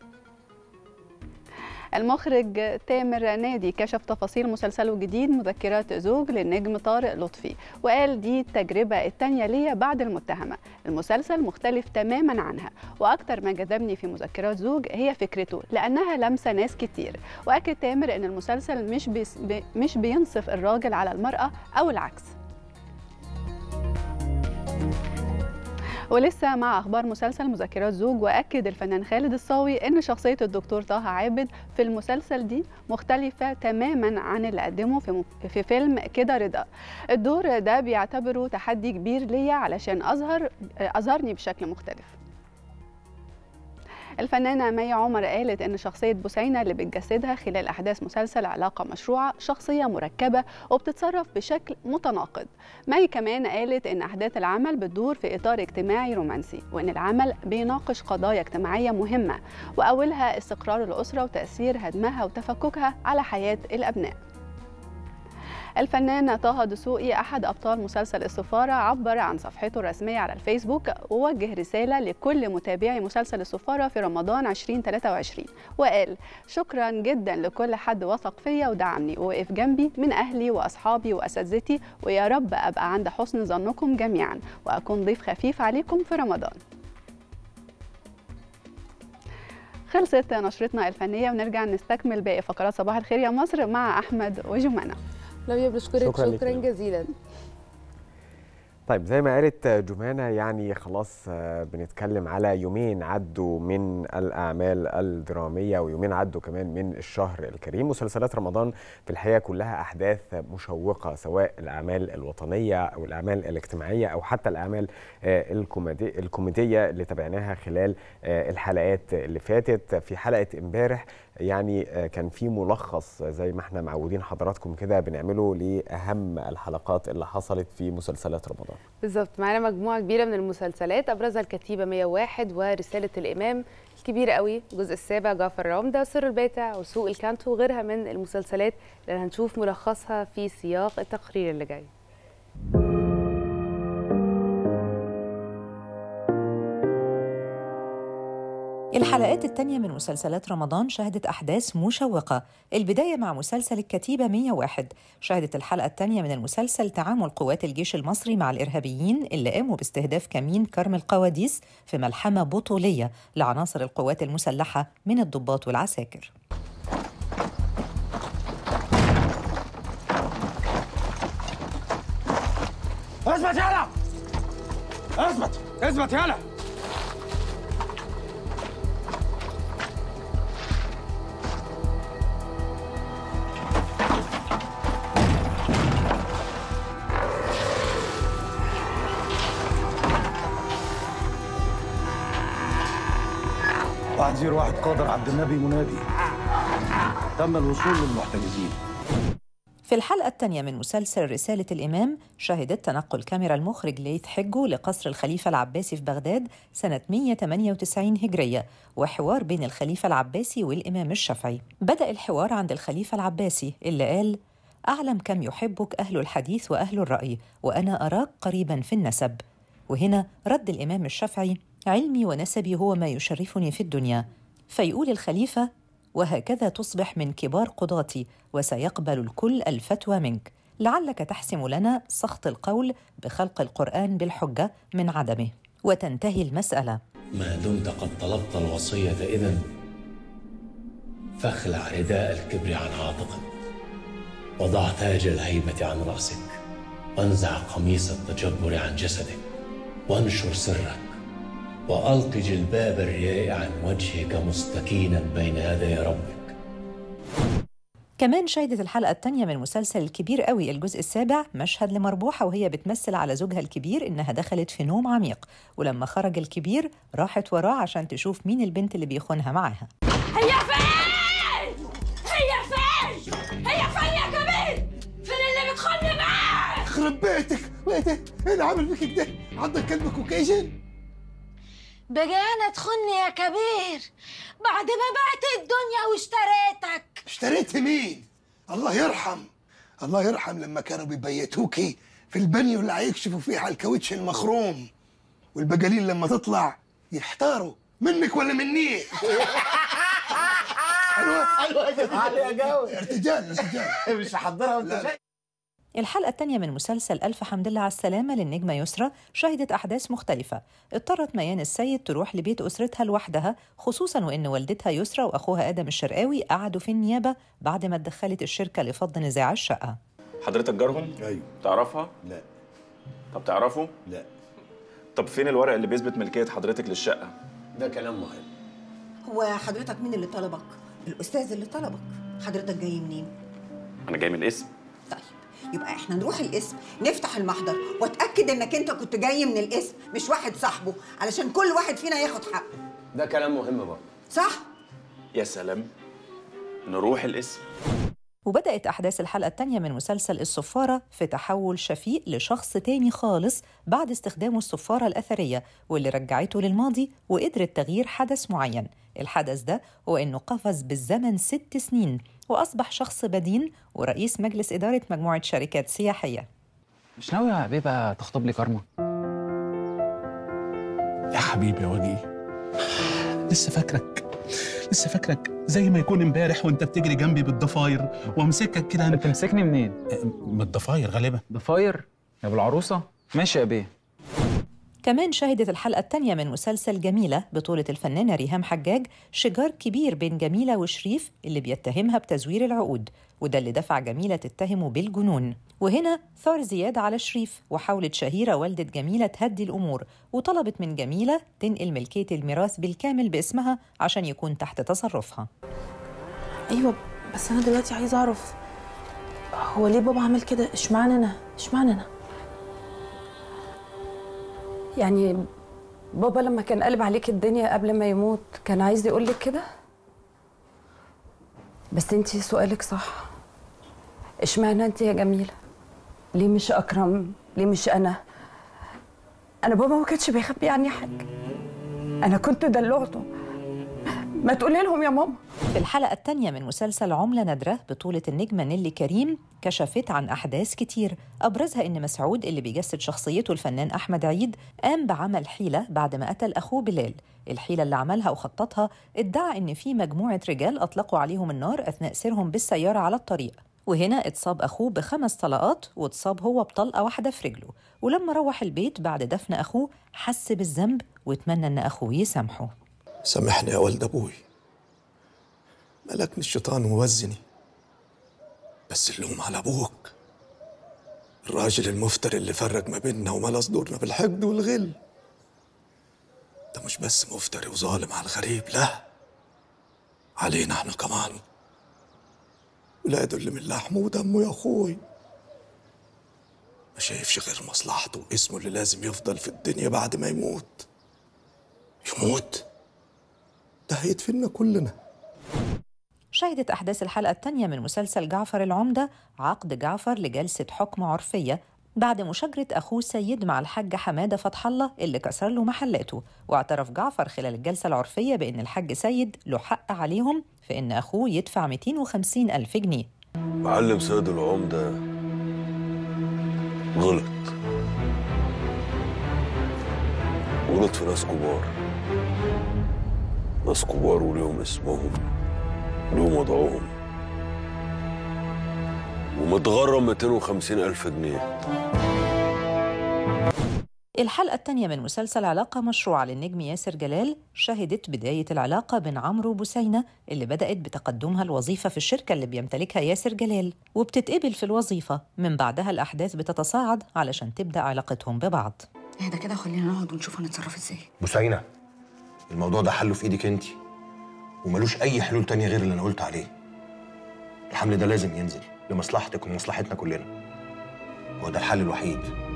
المخرج تامر نادي كشف تفاصيل مسلسله الجديد مذكرات زوج للنجم طارق لطفي، وقال دي التجربة الثانية ليا بعد المتهمة. المسلسل مختلف تماما عنها، وأكتر ما جذبني في مذكرات زوج هي فكرته لأنها لمسة ناس كتير. وأكد تامر أن المسلسل مش, بيس مش بينصف الراجل على المرأة أو العكس. ولسه مع أخبار مسلسل مذكرات زوج، وأكد الفنان خالد الصاوي أن شخصية الدكتور طه عابد في المسلسل دي مختلفة تماما عن اللي قدمه في, في فيلم كده رضا. الدور ده بيعتبره تحدي كبير ليا علشان أظهر أظهرني بشكل مختلف. الفنانة مي عمر قالت إن شخصية بوسينة اللي بتجسدها خلال أحداث مسلسل علاقة مشروعة شخصية مركبة وبتتصرف بشكل متناقض. مي كمان قالت إن أحداث العمل بتدور في إطار اجتماعي رومانسي، وإن العمل بيناقش قضايا اجتماعية مهمة، وأولها استقرار الأسرة وتأثير هدمها وتفككها على حياة الأبناء. الفنان طه دسوقي أحد أبطال مسلسل السفارة عبر عن صفحته الرسمية على الفيسبوك ووجه رسالة لكل متابعي مسلسل السفارة في رمضان ألفين وثلاثة وعشرين، وقال شكرا جدا لكل حد وثق فيا ودعمني ووقف جنبي من أهلي وأصحابي وأساتذتي، ويا رب أبقى عند حسن ظنكم جميعا وأكون ضيف خفيف عليكم في رمضان. خلصت نشرتنا الفنية ونرجع نستكمل باقي فقرات صباح الخير يا مصر مع أحمد وجمانة. لميا بشكرك شكرا, شكرا جزيلا. طيب زي ما قالت جمانة يعني خلاص بنتكلم على يومين عدوا من الأعمال الدرامية ويومين عدوا كمان من الشهر الكريم. مسلسلات رمضان في الحقيقة كلها أحداث مشوقة، سواء الأعمال الوطنية أو الأعمال الاجتماعية أو حتى الأعمال الكوميدي الكوميدية اللي تابعناها خلال الحلقات اللي فاتت. في حلقة امبارح يعني كان في ملخص زي ما احنا معودين حضراتكم كده بنعمله لأهم الحلقات اللي حصلت في مسلسلات رمضان. بالظبط، معانا مجموعة كبيرة من المسلسلات أبرزها الكتيبة مية وواحد ورسالة الإمام الكبيرة قوي، الجزء السابع جعفر العمدة، سر الباتع، وسوق الكانتو، وغيرها من المسلسلات اللي هنشوف ملخصها في سياق التقرير اللي جاي. الحلقات التانية من مسلسلات رمضان شهدت أحداث مشوقة. البداية مع مسلسل الكتيبة مية وواحد، شهدت الحلقة التانية من المسلسل تعامل قوات الجيش المصري مع الإرهابيين اللي قاموا باستهداف كمين كرم القواديس في ملحمة بطولية لعناصر القوات المسلحة من الضباط والعساكر. اثبت يالا، اثبت اثبت يالا. واحد زيرو واحد قادر عبد النبي منادي، تم الوصول للمحتجزين. في الحلقة الثانية من مسلسل رسالة الإمام شهدت تنقل كاميرا المخرج ليث حجو لقصر الخليفة العباسي في بغداد سنة مية وثمانية وتسعين هجرية، وحوار بين الخليفة العباسي والإمام الشافعي. بدأ الحوار عند الخليفة العباسي اللي قال: أعلم كم يحبك أهل الحديث وأهل الرأي، وأنا أراك قريبا في النسب. وهنا رد الإمام الشافعي: علمي ونسبي هو ما يشرفني في الدنيا. فيقول الخليفة: وهكذا تصبح من كبار قضاتي، وسيقبل الكل الفتوى منك، لعلك تحسم لنا سخط القول بخلق القرآن بالحجة من عدمه. وتنتهي المسألة: ما دمت قد طلبت الوصية إذن فاخلع رداء الكبر عن عاتقك، وضع تاج الهيبة عن رأسك، وانزع قميص التجبر عن جسدك، وانشر سرك، وألق جلباب الرياء عن وجهك مستكينا بين يدي ربك. كمان شهدت الحلقة الثانية من مسلسل الكبير قوي الجزء السابع مشهد لمربوحة وهي بتمثل على زوجها الكبير إنها دخلت في نوم عميق، ولما خرج الكبير راحت وراه عشان تشوف مين البنت اللي بيخونها معاها. هي فين؟ هي فين؟ هي فين يا كبير؟ فين اللي بتخوني معاه؟ يخرب بيتك بيتك، ايه اللي عامل فيك كده؟ عندك كلب كوكيجن؟ بقى انا تخني يا كبير بعد ما بعت الدنيا واشتريتك. اشتريت مين؟ الله يرحم الله يرحم لما كانوا بيبيتوكي في البانيو اللي هيكشفوا فيه على الكاوتش المخروم، والبقالين لما تطلع يحتاروا منك ولا مني. حلوه حلوه يا جو. ارتجال ارتجال مش هحضرها وانت جاي. الحلقة الثانية من مسلسل ألف حمد لله على السلامة للنجمة يسرى شهدت أحداث مختلفة. اضطرت ميان السيد تروح لبيت أسرتها لوحدها، خصوصاً وإن والدتها يسرى وأخوها آدم الشرقاوي قعدوا في النيابة بعد ما اتدخلت الشركة لفض نزاع الشقة. حضرتك جارهم؟ أيوه. تعرفها؟ لا. طب تعرفه؟ لا. طب فين الورق اللي بيثبت ملكية حضرتك للشقة؟ ده كلام مهم. هو حضرتك مين اللي طلبك؟ الأستاذ اللي طلبك. حضرتك جاي منين؟ أنا جاي من الاسم. طيب يبقى احنا نروح القسم نفتح المحضر واتاكد انك انت كنت جاي من القسم مش واحد صاحبه، علشان كل واحد فينا ياخد حقه. ده كلام مهم برضه. صح؟ يا سلام، نروح القسم. وبدأت أحداث الحلقة الثانية من مسلسل الصفارة في تحول شفيق لشخص تاني خالص بعد استخدامه الصفارة الأثرية واللي رجعته للماضي وقدرت تغيير حدث معين. الحدث ده هو إنه قفز بالزمن ست سنين وأصبح شخص بدين ورئيس مجلس إدارة مجموعة شركات سياحية. مش ناوي يا حبيبة تخطب لي كارما؟ يا حبيبي يا وجيه، لسه فاكرك لسه فاكرك زي ما يكون امبارح وانت بتجري جنبي بالضفاير وامسكك كده. انت بتمسكني منين؟ من الضفاير غالبا. ضفاير يا ابو العروسه؟ ماشي يا بيه. كمان شهدت الحلقة الثانية من مسلسل جميلة بطولة الفنانة ريهام حجاج شجار كبير بين جميلة وشريف اللي بيتهمها بتزوير العقود، وده اللي دفع جميلة تتهمه بالجنون. وهنا ثار زياد على شريف، وحاولت شهيرة والدة جميلة تهدي الأمور وطلبت من جميلة تنقل ملكية الميراث بالكامل باسمها عشان يكون تحت تصرفها. أيوة بس أنا دلوقتي عايزة أعرف هو ليه بابا عمل كده؟ اشمعنى أنا؟ اشمعنى أنا؟ يعني بابا لما كان قلب عليك الدنيا قبل ما يموت كان عايز يقول لك كده؟ بس انتي سؤالك صح. اشمعنى انتي يا جميلة؟ ليه مش أكرم؟ ليه مش أنا؟ أنا بابا ما كانش بيخبي عني حاجة. أنا كنت دلوعته ما تقولي لهم يا ماما. في الحلقة الثانية من مسلسل عملة نادرة بطولة النجمة نيلي كريم كشفت عن أحداث كتير، أبرزها إن مسعود اللي بيجسد شخصيته الفنان أحمد عيد قام بعمل حيلة بعد ما قتل أخوه بلال. الحيلة اللي عملها وخططها ادعى إن في مجموعة رجال أطلقوا عليهم النار أثناء سيرهم بالسيارة على الطريق، وهنا اتصاب أخوه بخمس طلقات واتصاب هو بطلقة واحدة في رجله، ولما روح البيت بعد دفن أخوه حس بالذنب واتمنى إن أخوه يسامحه. سامحني يا ولد أبوي، ملكني الشيطان ووزني، بس اللوم على أبوك، الراجل المفتري اللي فرق ما بيننا وملا صدورنا بالحقد والغل. ده مش بس مفتري وظالم على الغريب، لا، علينا احنا كمان، ولاده اللي من لحمه ودمه يا أخوي، ما شايفش غير مصلحته واسمه اللي لازم يفضل في الدنيا بعد ما يموت. يموت؟ ده هيدفننا كلنا. شهدت أحداث الحلقة الثانية من مسلسل جعفر العمدة عقد جعفر لجلسة حكم عرفية بعد مشاجرة أخوه سيد مع الحاج حمادة فتح الله اللي كسر له محلاته، واعترف جعفر خلال الجلسة العرفية بأن الحاج سيد له حق عليهم في أن أخوه يدفع مئتين وخمسين ألف جنيه. معلم سيد العمدة غلط غلط في ناس كبار، ناس كبار وليهم اسمهم وليهم وضعهم، ومتغرم مئتين وخمسين ألف جنيه. الحلقة الثانية من مسلسل علاقة مشروعة للنجم ياسر جلال شهدت بداية العلاقة بين عمرو وبوسينة اللي بدأت بتقدمها الوظيفة في الشركة اللي بيمتلكها ياسر جلال، وبتتقبل في الوظيفة. من بعدها الأحداث بتتصاعد علشان تبدأ علاقتهم ببعض. اهدى كده وخلينا نقعد ونشوف هنتصرف ازاي. بوسينة، الموضوع ده حله في ايدك انت، وملوش أي حلول تانية غير اللي أنا قلت عليه. الحمل ده لازم ينزل لمصلحتك ومصلحتنا كلنا، هو ده الحل الوحيد،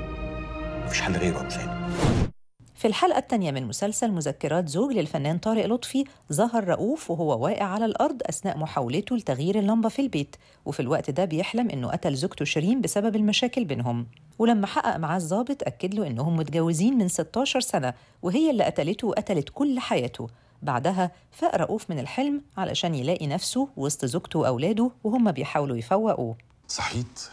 مفيش حل غيره يا أبو سيد. في الحلقة الثانية من مسلسل مذكرات زوج للفنان طارق لطفي ظهر رؤوف وهو واقع على الأرض أثناء محاولته لتغيير اللمبة في البيت، وفي الوقت ده بيحلم إنه قتل زوجته شيرين بسبب المشاكل بينهم، ولما حقق معاه الضابط أكد له إنهم متجوزين من ستاشر سنة وهي اللي قتلته وقتلت كل حياته. بعدها فاق رؤوف من الحلم علشان يلاقي نفسه وسط زوجته وأولاده وهم بيحاولوا يفوقوه. صحيت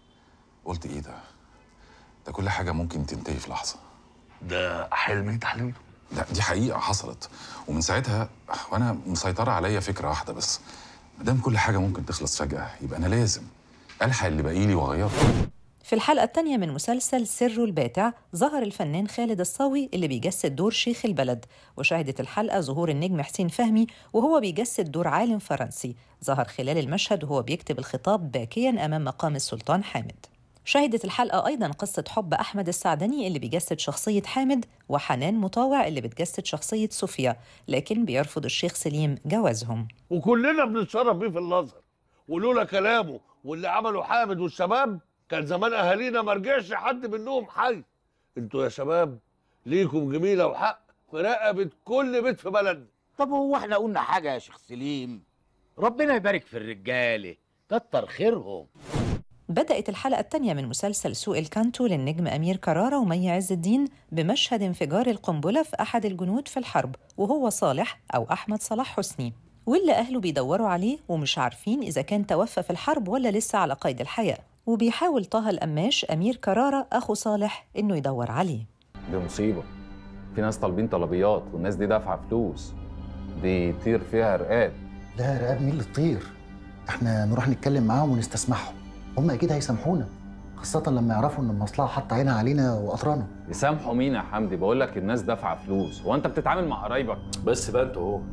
قلت إيه ده؟ ده كل حاجة ممكن تنتهي في لحظة. ده حلم انت حلمته؟ لا، دي حقيقة حصلت، ومن ساعتها وأنا مسيطرة عليا فكرة واحدة بس، مادام كل حاجة ممكن تخلص فجأة يبقى أنا لازم ألحق اللي باقيلي وأغيره. في الحلقة الثانية من مسلسل سر الباتع ظهر الفنان خالد الصاوي اللي بيجسد دور شيخ البلد، وشهدت الحلقة ظهور النجم حسين فهمي وهو بيجسد دور عالم فرنسي ظهر خلال المشهد وهو بيكتب الخطاب باكياً أمام مقام السلطان حامد. شهدت الحلقة أيضاً قصة حب أحمد السعدني اللي بيجسد شخصية حامد، وحنان مطاوع اللي بتجسد شخصية صوفيا، لكن بيرفض الشيخ سليم جوازهم. وكلنا بنتشرف بيه في النظر، ولولا كلامه واللي عمله حامد والشباب كان زمان أهالينا ما رجعش حد منهم حي. انتوا يا شباب ليكم جميلة وحق في رقبة كل بيت في بلدنا. طب هو احنا قلنا حاجة يا شيخ سليم؟ ربنا يبارك في الرجالة، كتر خيرهم. بدأت الحلقة الثانية من مسلسل سوق الكانتو للنجم أمير كرارة ومي عز الدين بمشهد انفجار القنبلة في أحد الجنود في الحرب، وهو صالح أو أحمد صلاح حسني، واللي أهله بيدوروا عليه ومش عارفين إذا كان توفى في الحرب ولا لسه على قيد الحياة. وبيحاول طه القماش أمير كرارة أخو صالح إنه يدور عليه. دي مصيبة، في ناس طالبين طلبيات والناس دي دافعة فلوس، دي طير فيها رقاب. لا رقاب مين اللي تطير؟ احنا نروح نتكلم معاهم ونستسمحهم، هم أكيد هيسامحونا، خاصة لما يعرفوا إن المصلحة حاطة عينها علينا وقطرانا. يسامحوا مين يا حمدي؟ بقول لك الناس دافعة فلوس، هو أنت بتتعامل مع قرايبك؟ بس بقى أنت أهو.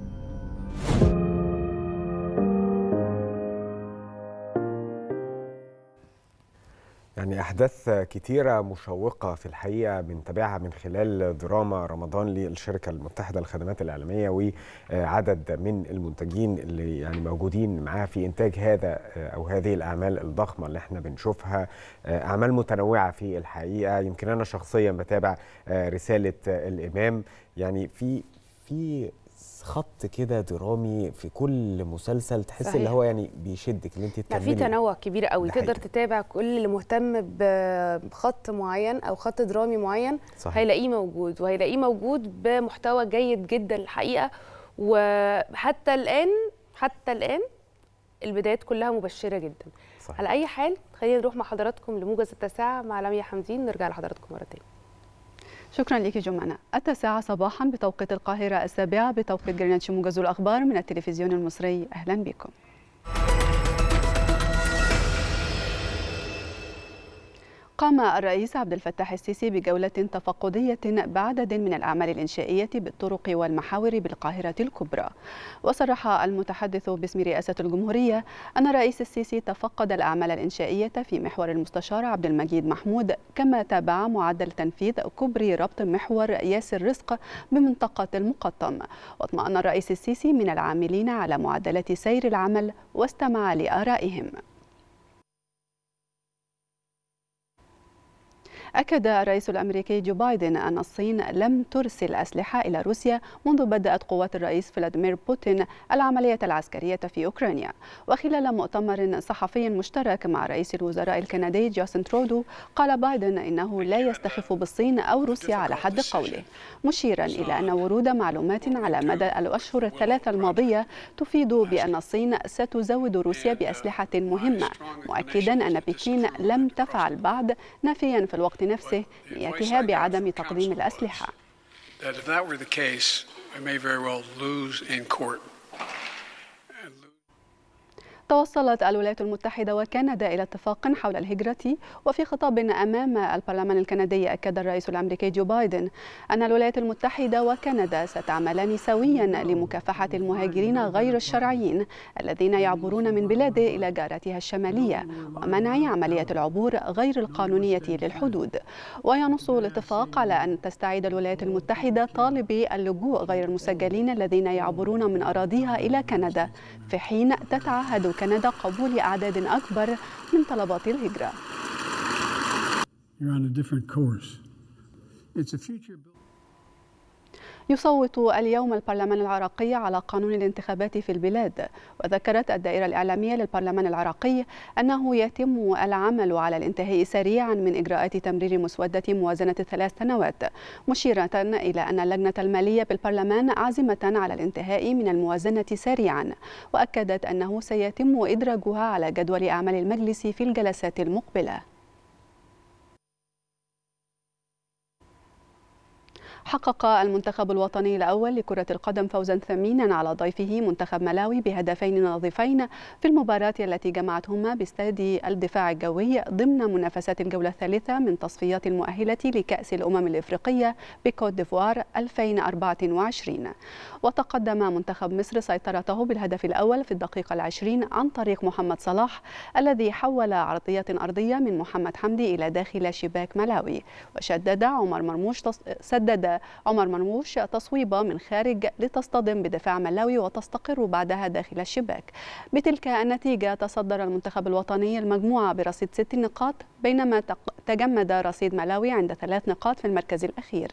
يعني أحداث كتيرة مشوقة في الحقيقة بنتابعها من خلال دراما رمضان للشركة المتحدة للخدمات الإعلامية، وعدد من المنتجين اللي يعني موجودين معاها في إنتاج هذا أو هذه الأعمال الضخمة اللي احنا بنشوفها، أعمال متنوعة في الحقيقة. يمكن أنا شخصيا بتابع رسالة الإمام، يعني في في خط كده درامي في كل مسلسل، تحس اللي هو يعني بيشدك اللي انت تكملي. في تنوع كبير قوي، تقدر تتابع كل اللي مهتم بخط معين او خط درامي معين. صحيح. هيلاقيه موجود، وهيلاقيه موجود بمحتوى جيد جدا الحقيقه، وحتى الان حتى الان البدايات كلها مبشره جدا. صحيح. على اي حال خلينا نروح مع حضراتكم لموجز التاسعه مع لميا حمدين، نرجع لحضراتكم مره ثانيه. شكرا لك جمانة. التاسعة صباحا بتوقيت القاهرة، السابعة بتوقيت جرينتش، موجز الأخبار من التلفزيون المصري. أهلا بكم. قام الرئيس عبد الفتاح السيسي بجولة تفقدية بعدد من الأعمال الإنشائية بالطرق والمحاور بالقاهرة الكبرى. وصرح المتحدث باسم رئاسة الجمهورية أن الرئيس السيسي تفقد الأعمال الإنشائية في محور المستشار عبد المجيد محمود، كما تابع معدل تنفيذ كوبري ربط محور ياسر رزق بمنطقة المقطم. واطمأن الرئيس السيسي من العاملين على معدلات سير العمل واستمع لآرائهم. أكد الرئيس الأمريكي جو بايدن أن الصين لم ترسل أسلحة إلى روسيا منذ بدأت قوات الرئيس فلاديمير بوتين العملية العسكرية في أوكرانيا. وخلال مؤتمر صحفي مشترك مع رئيس الوزراء الكندي جاستن ترودو، قال بايدن إنه لا يستخف بالصين أو روسيا على حد قوله، مشيرا إلى أن ورود معلومات على مدى الأشهر الثلاثة الماضية تفيد بأن الصين ستزود روسيا بأسلحة مهمة، مؤكدا أن بكين لم تفعل بعد، نافيا في الوقت نفسه نيتها بعدم تقديم الأسلحة. توصلت الولايات المتحدة وكندا إلى اتفاق حول الهجرة. وفي خطاب أمام البرلمان الكندي، أكد الرئيس الأمريكي جو بايدن أن الولايات المتحدة وكندا ستعملان سويا لمكافحة المهاجرين غير الشرعيين الذين يعبرون من بلاده إلى جارتها الشمالية ومنع عملية العبور غير القانونية للحدود. وينص الاتفاق على أن تستعيد الولايات المتحدة طالبي اللجوء غير المسجلين الذين يعبرون من أراضيها إلى كندا، في حين تتعهد كندا قبول أعداد أكبر من طلبات الهجرة. يصوت اليوم البرلمان العراقي على قانون الانتخابات في البلاد. وذكرت الدائرة الإعلامية للبرلمان العراقي أنه يتم العمل على الانتهاء سريعا من إجراءات تمرير مسودة موازنة الثلاث سنوات، مشيرة إلى أن اللجنة المالية بالبرلمان عازمة على الانتهاء من الموازنة سريعا. وأكدت أنه سيتم إدراجها على جدول أعمال المجلس في الجلسات المقبلة. حقق المنتخب الوطني الأول لكرة القدم فوزا ثمينا على ضيفه منتخب ملاوي بهدفين نظيفين في المباراة التي جمعتهما باستاد الدفاع الجوي ضمن منافسات الجولة الثالثة من تصفيات المؤهلة لكأس الأمم الإفريقية بكوت ديفوار ألفين وأربعة وعشرين. وتقدم منتخب مصر سيطرته بالهدف الأول في الدقيقة العشرين عن طريق محمد صلاح الذي حول عرضية أرضية من محمد حمدي إلى داخل شباك ملاوي. وشدد عمر مرموش تص... سدد عمر مرموش تصويبة من خارج لتصطدم بدفاع ملاوي وتستقر بعدها داخل الشباك. بتلك النتيجة تصدر المنتخب الوطني المجموعة برصيد ست نقاط، بينما تجمد رصيد ملاوي عند ثلاث نقاط في المركز الأخير.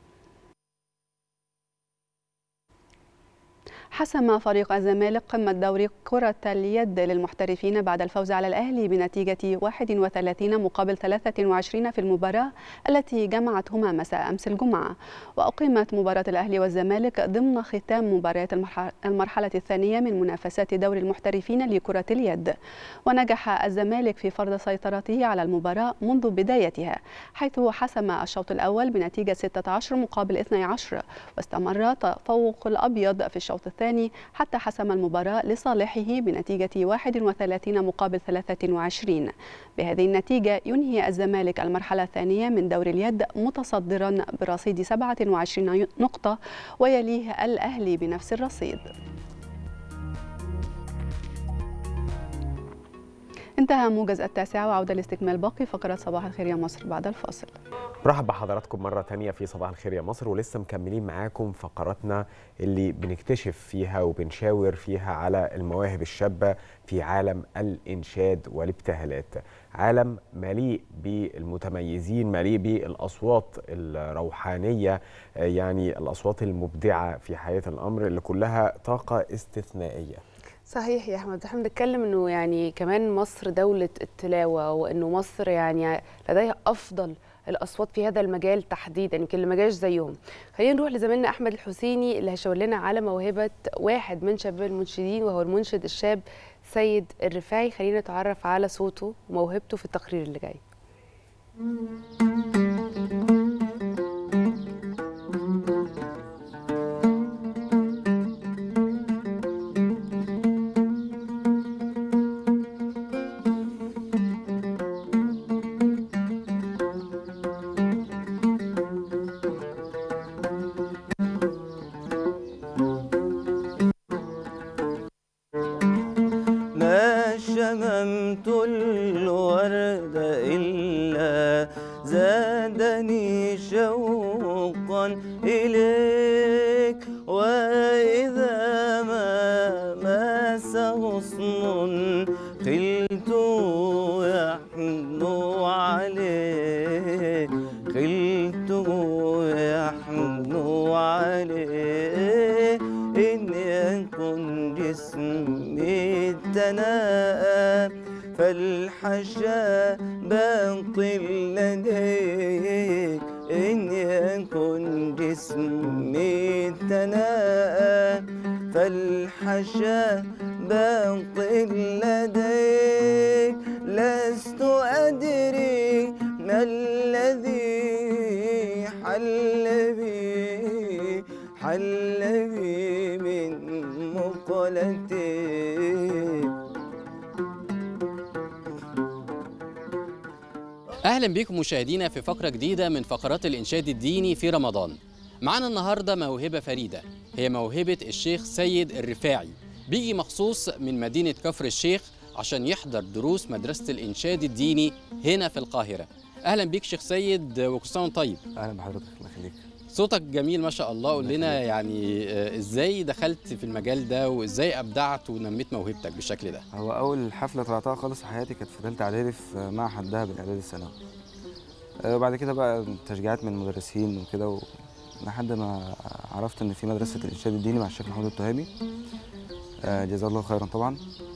حسم فريق الزمالك قمة دوري كرة اليد للمحترفين بعد الفوز على الأهلي بنتيجة واحد وثلاثين مقابل ثلاثة وعشرين في المباراة التي جمعتهما مساء أمس الجمعة. وأقيمت مباراة الأهلي والزمالك ضمن ختام مباريات المرحلة الثانية من منافسات دوري المحترفين لكرة اليد. ونجح الزمالك في فرض سيطرته على المباراة منذ بدايتها، حيث حسم الشوط الأول بنتيجة ستة عشر مقابل اثني عشر، واستمر تفوق الأبيض في الشوط الثاني حتى حسم المباراة لصالحه بنتيجة واحد وثلاثين مقابل ثلاثة وعشرين. بهذه النتيجة ينهي الزمالك المرحلة الثانية من دوري اليد متصدرا برصيد سبعة وعشرين نقطة، ويليه الأهلي بنفس الرصيد. انتهى موجز التاسعة، وعودة لاستكمال باقي فقرات صباح الخير يا مصر بعد الفاصل. مرحبا بحضراتكم مرة تانية في صباح الخير يا مصر، ولسه مكملين معاكم فقراتنا اللي بنكتشف فيها وبنشاور فيها على المواهب الشابة في عالم الإنشاد والابتهالات، عالم مليء بالمتميزين، مليء بالأصوات الروحانية، يعني الأصوات المبدعة في حياة الأمر اللي كلها طاقة استثنائية. صحيح يا احمد، احنا بنتكلم انه يعني كمان مصر دولة التلاوة، وانه مصر يعني لديها افضل الاصوات في هذا المجال تحديدا، يمكن اللي ما جاش زيهم. خلينا نروح لزميلنا احمد الحسيني اللي هيشاور لنا على موهبة واحد من شباب المنشدين، وهو المنشد الشاب سيد الرفاعي. خلينا نتعرف على صوته وموهبته في التقرير اللي جاي. ما شممت الورد إلا زادني شوقا إليك، وإذا ما ماس غصن خلت يحنو عليك، خلت يحنو عليك، إن يكن جسمي تناء فالحشا باقي لديك، إن يكن جسمي تناء فالحشا باقي لديك، لست أدري ما الذي حل بي حل بي من مقلتك. أهلا بكم مشاهدينا في فقرة جديدة من فقرات الإنشاد الديني في رمضان. معنا النهاردة موهبة فريدة، هي موهبة الشيخ سيد الرفاعي. بيجي مخصوص من مدينة كفر الشيخ عشان يحضر دروس مدرسة الإنشاد الديني هنا في القاهرة. أهلا بيك شيخ سيد، وكل سنة وأنت طيب. أهلا بحضرتك، الله يخليك. صوتك جميل ما شاء الله. قول لنا يعني ازاي دخلت في المجال ده، وازاي ابدعت ونميت موهبتك بالشكل ده؟ هو اول حفله طلعتها خالص في حياتي كانت في ثالثه اعدادي في معهد دهب الاعدادي الثانوي. وبعد كده بقى تشجيعات من المدرسين وكده، لحد ما عرفت ان في مدرسه الانشاد الديني مع الشيخ محمود التهامي، جزاه الله خيرا طبعا،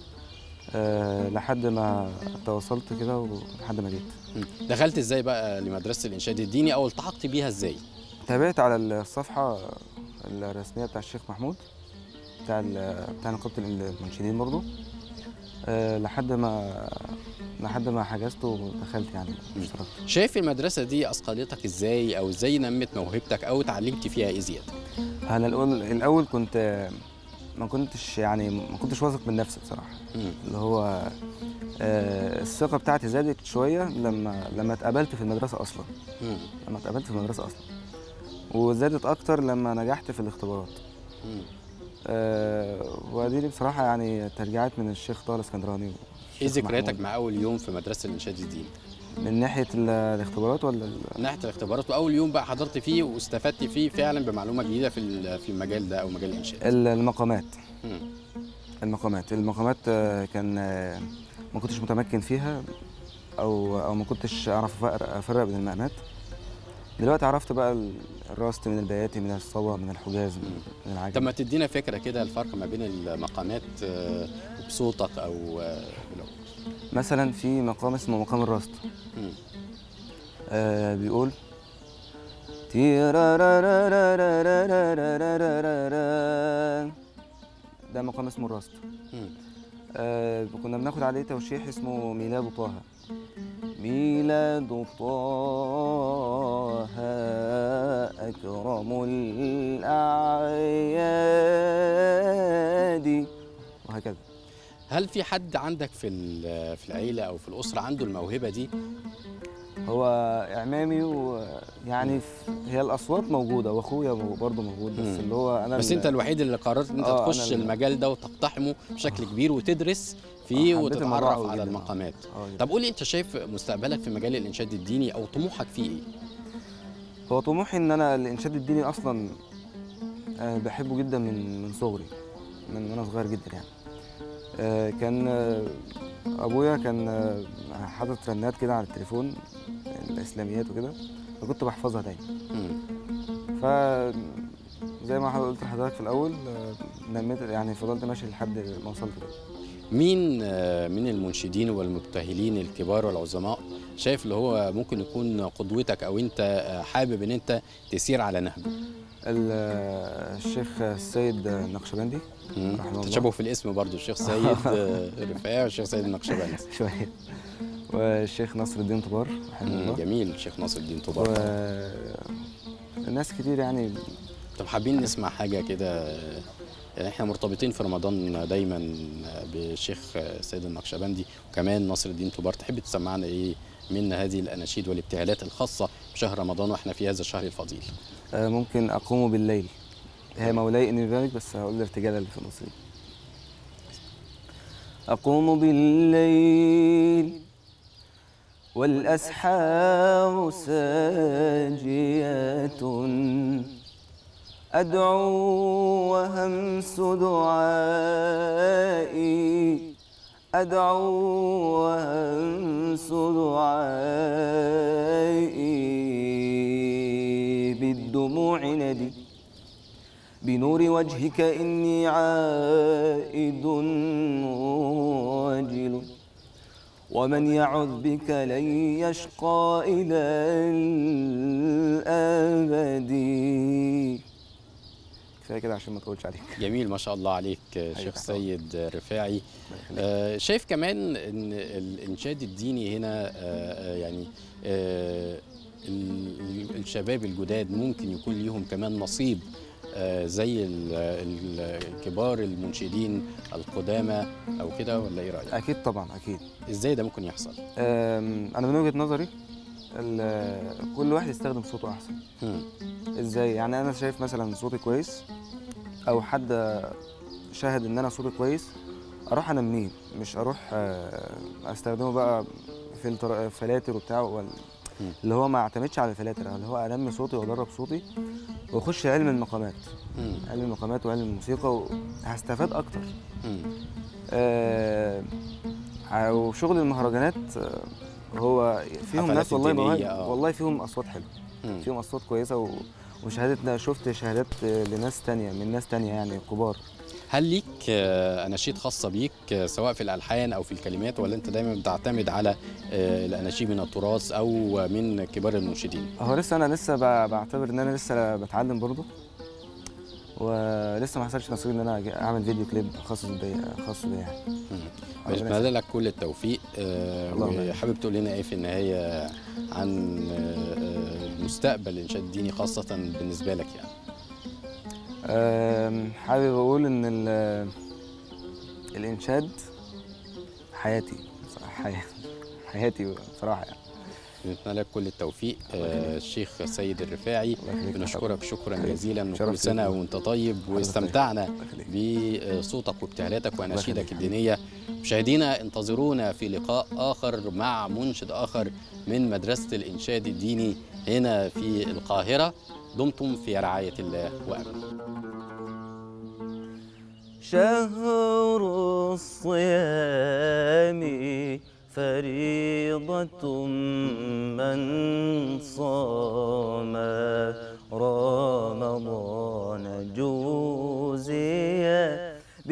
لحد ما تواصلت كده ولحد ما جيت. دخلت ازاي بقى لمدرسه الانشاد الديني، او التحقت بيها ازاي؟ تابعت على الصفحه الرسميه بتاع الشيخ محمود، بتاع بتاع نقابه المنشدين برضه، أه لحد ما لحد ما حجزت ودخلت يعني اشتركت. شايف المدرسه دي اثقلتك ازاي، او ازاي نمت موهبتك او اتعلمت فيها ايه زياده؟ انا الاول الاول كنت ما كنتش يعني ما كنتش واثق من نفسي بصراحه. مم. اللي هو أه الثقه بتاعتي زادت شويه لما لما اتقابلت في المدرسه اصلا. مم. لما اتقابلت في المدرسه اصلا، وزادت اكتر لما نجحت في الاختبارات. مم. أه ودي بصراحه يعني ترجيعات من الشيخ طه الاسكندراني. ايه ذكرياتك مع اول يوم في مدرسه الانشاد الديني؟ من ناحيه الاختبارات ولا من ناحيه الاختبارات، واول يوم بقى حضرت فيه واستفدت فيه فعلا بمعلومه جديده في في المجال ده او مجال الانشاد؟ المقامات. مم. المقامات المقامات كان ما كنتش متمكن فيها، او او ما كنتش اعرف افرق بين المقامات. دلوقتي عرفت بقى الراست من البياتي، من الصوى، من الحجاز، من العجم. طب ما تدينا فكره كده الفرق ما بين المقامات بصوتك او بلغتك؟ مثلا في مقام اسمه مقام الراست. آه بيقول ده مقام اسمه الراست. آه كنا بناخد عليه توشيح اسمه ميلاد طه. ميلاد طه أكرم الأعياد، وهكذا. هل في حد عندك في في العيلة أو في الأسرة عنده الموهبة دي؟ هو إعمامي، ويعني هي الأصوات موجودة، وأخويا برضه موجود، بس مم. اللي هو أنا بس أنت الوحيد اللي قررت إن أنت آه تخش المجال ده وتقتحمه بشكل آه. كبير وتدرس فيه آه وتتعرف على المقامات. آه طب قولي أنت شايف مستقبلك في مجال الإنشاد الديني أو طموحك فيه إيه؟ هو طموحي إن أنا الإنشاد الديني أصلاً بحبه جدا من من صغري، من وأنا صغير جدا يعني. كان ابويا كان حاطط رنات كده على التليفون الاسلاميات وكده، فكنت بحفظها دايما. ف زي ما قلت لحضرتك في الاول، نميت يعني فضلت ماشي لحد ما وصلت كده. مين من المنشدين والمبتهلين الكبار والعظماء شايف اللي هو ممكن يكون قدوتك او انت حابب ان انت تسير على نهجه؟ الشيخ السيد النقشبندي رحمه الله. تشابهوا في الاسم برضو، الشيخ سيد الرفاعي والشيخ سيد النقشبندي شويه. والشيخ نصر الدين طبار رحمه الله. جميل، الشيخ نصر الدين طبار. و... ناس كتير يعني. طب حابين نسمع حاجه كده، يعني احنا مرتبطين في رمضان دايما بالشيخ سيد النقشبندي وكمان نصر الدين طبار، تحب تسمعنا ايه من هذه الاناشيد والابتهالات الخاصه بشهر رمضان واحنا في هذا الشهر الفضيل؟ ممكن اقوم بالليل، هي مولاي اني ببالك بس هقول الارتجاله اللي في النص دي. اقوم بالليل والاسحار ساجيه أدعو وهمس دعائي أدعو وهمس دعائي بالدموع ندي بنور وجهك إني عائد واجل ومن يعذ بك لن يشقى إلى الأبد. كفايه كده عشان ما اطولش عليك. جميل ما شاء الله عليك شيخ سيد رفاعي. آه شايف كمان ان الانشاد الديني هنا آه يعني آه الشباب الجداد ممكن يكون ليهم كمان نصيب آه زي الكبار المنشدين القدامى او كده، ولا ايه رايك؟ اكيد طبعا اكيد. ازاي ده ممكن يحصل؟ انا من وجهه نظري كل واحد يستخدم صوته احسن. م. ازاي؟ يعني انا شايف مثلا صوتي كويس او حد شاهد ان انا صوتي كويس اروح انميه، مش اروح استخدمه بقى في الفلاتر وبتاع اللي هو ما اعتمدش على الفلاتر، اللي هو انمي صوتي وادرب صوتي واخش علم المقامات. م. علم المقامات وعلم الموسيقى هستفاد اكتر. آه وشغل المهرجانات هو فيهم ناس والله مواهب، والله فيهم اصوات حلوه، فيهم اصوات كويسه و... وشهادتنا شفت شهادات لناس تانية من ناس تانية يعني كبار. هل ليك اناشيد خاصه بيك سواء في الالحان او في الكلمات، ولا انت دايما بتعتمد على الاناشيد من التراث او من كبار المنشدين؟ هو لسه انا لسه بعتبر ان انا لسه بتعلم برضه، ولسه ما حصلش نصيب ان انا اعمل فيديو كليب خاص بيا خاص بيا يعني. بتمنى لك كل التوفيق. وحابب تقول لنا ايه في النهايه عن مستقبل الانشاد الديني خاصه بالنسبه لك يعني؟ حابب اقول ان الانشاد حياتي بصراحه، حياتي حياتي بصراحه يعني. بنتمنى لك كل التوفيق. آه الشيخ سيد الرفاعي بنشكرك شكرا جزيلا، وكل سنه وانت طيب، واستمتعنا بصوتك وابتهالاتك واناشيدك الدينيه. مشاهدينا انتظرونا في لقاء اخر مع منشد اخر من مدرسه الانشاد الديني هنا في القاهره. دمتم في رعايه الله وامنه. شهر الصيام فريضة من صام رمضان جوزي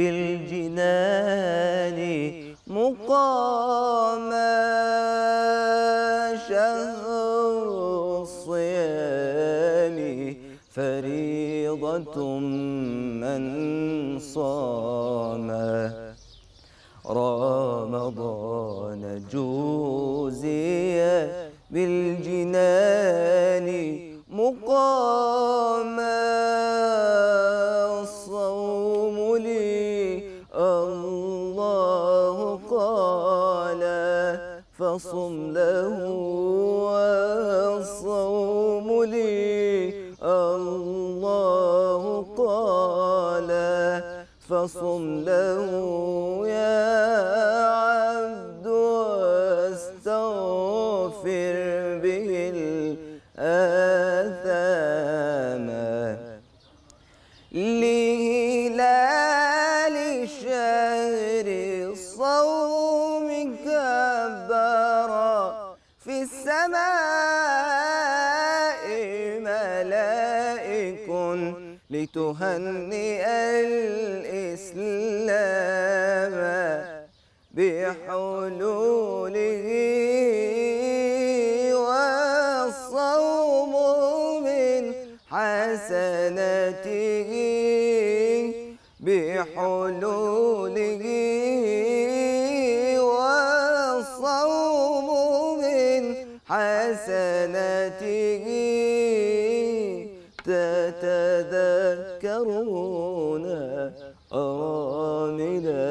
بالجنان مقاما. شهر الصيام فريضة من صام رمضان جوزي بالجنان مقاما. الصوم لي الله قال فصم له، والصوم لي الله قال فصم له يا عبد واستغفر به الآثام. لهلال شهر الصوم كبرا في السماء ملائك لتهنئ الإسلام بحلوله والصوم من حسناته بحلوله والصوم من حسناته تتذكرون أراملا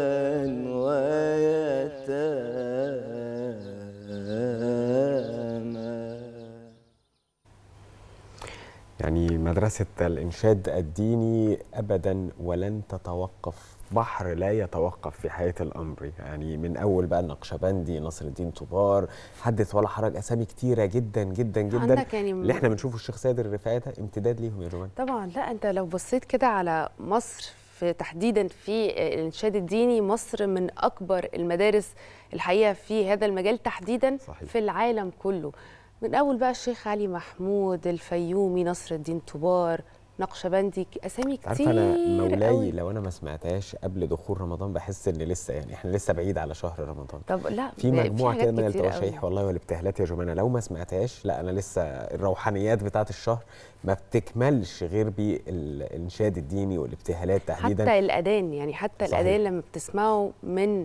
ويتاما. يعني مدرسة الإنشاد الديني أبدا ولن تتوقف، بحر لا يتوقف في حياة الأمر، يعني من أول بقى النقشبندي، نصر الدين طوبار، حدث ولا حرج، أسامي كتيرة جدا جدا جدا يعني اللي احنا بنشوفه الشيخ سيد الرفاعي ده امتداد ليهم يا جماعة. طبعا. لا أنت لو بصيت كده على مصر في تحديدا في الإنشاد الديني، مصر من أكبر المدارس الحقيقة في هذا المجال تحديدا. صحيح. في العالم كله، من أول بقى الشيخ علي محمود، الفيومي، نصر الدين طوبار، نقشبندي، اسامي كتير. عارفه انا مولاي قوي. لو انا ما سمعتهاش قبل دخول رمضان بحس ان لسه يعني احنا لسه بعيد على شهر رمضان. طب لا في مجموعه كده من التواشيح والله والابتهالات يا جماعه لو ما سمعتهاش لا انا لسه الروحانيات بتاعه الشهر ما بتكملش غير بالانشاد الديني والابتهالات تحديدا. حتى الاذان يعني حتى صحيح. الاذان لما بتسمعه من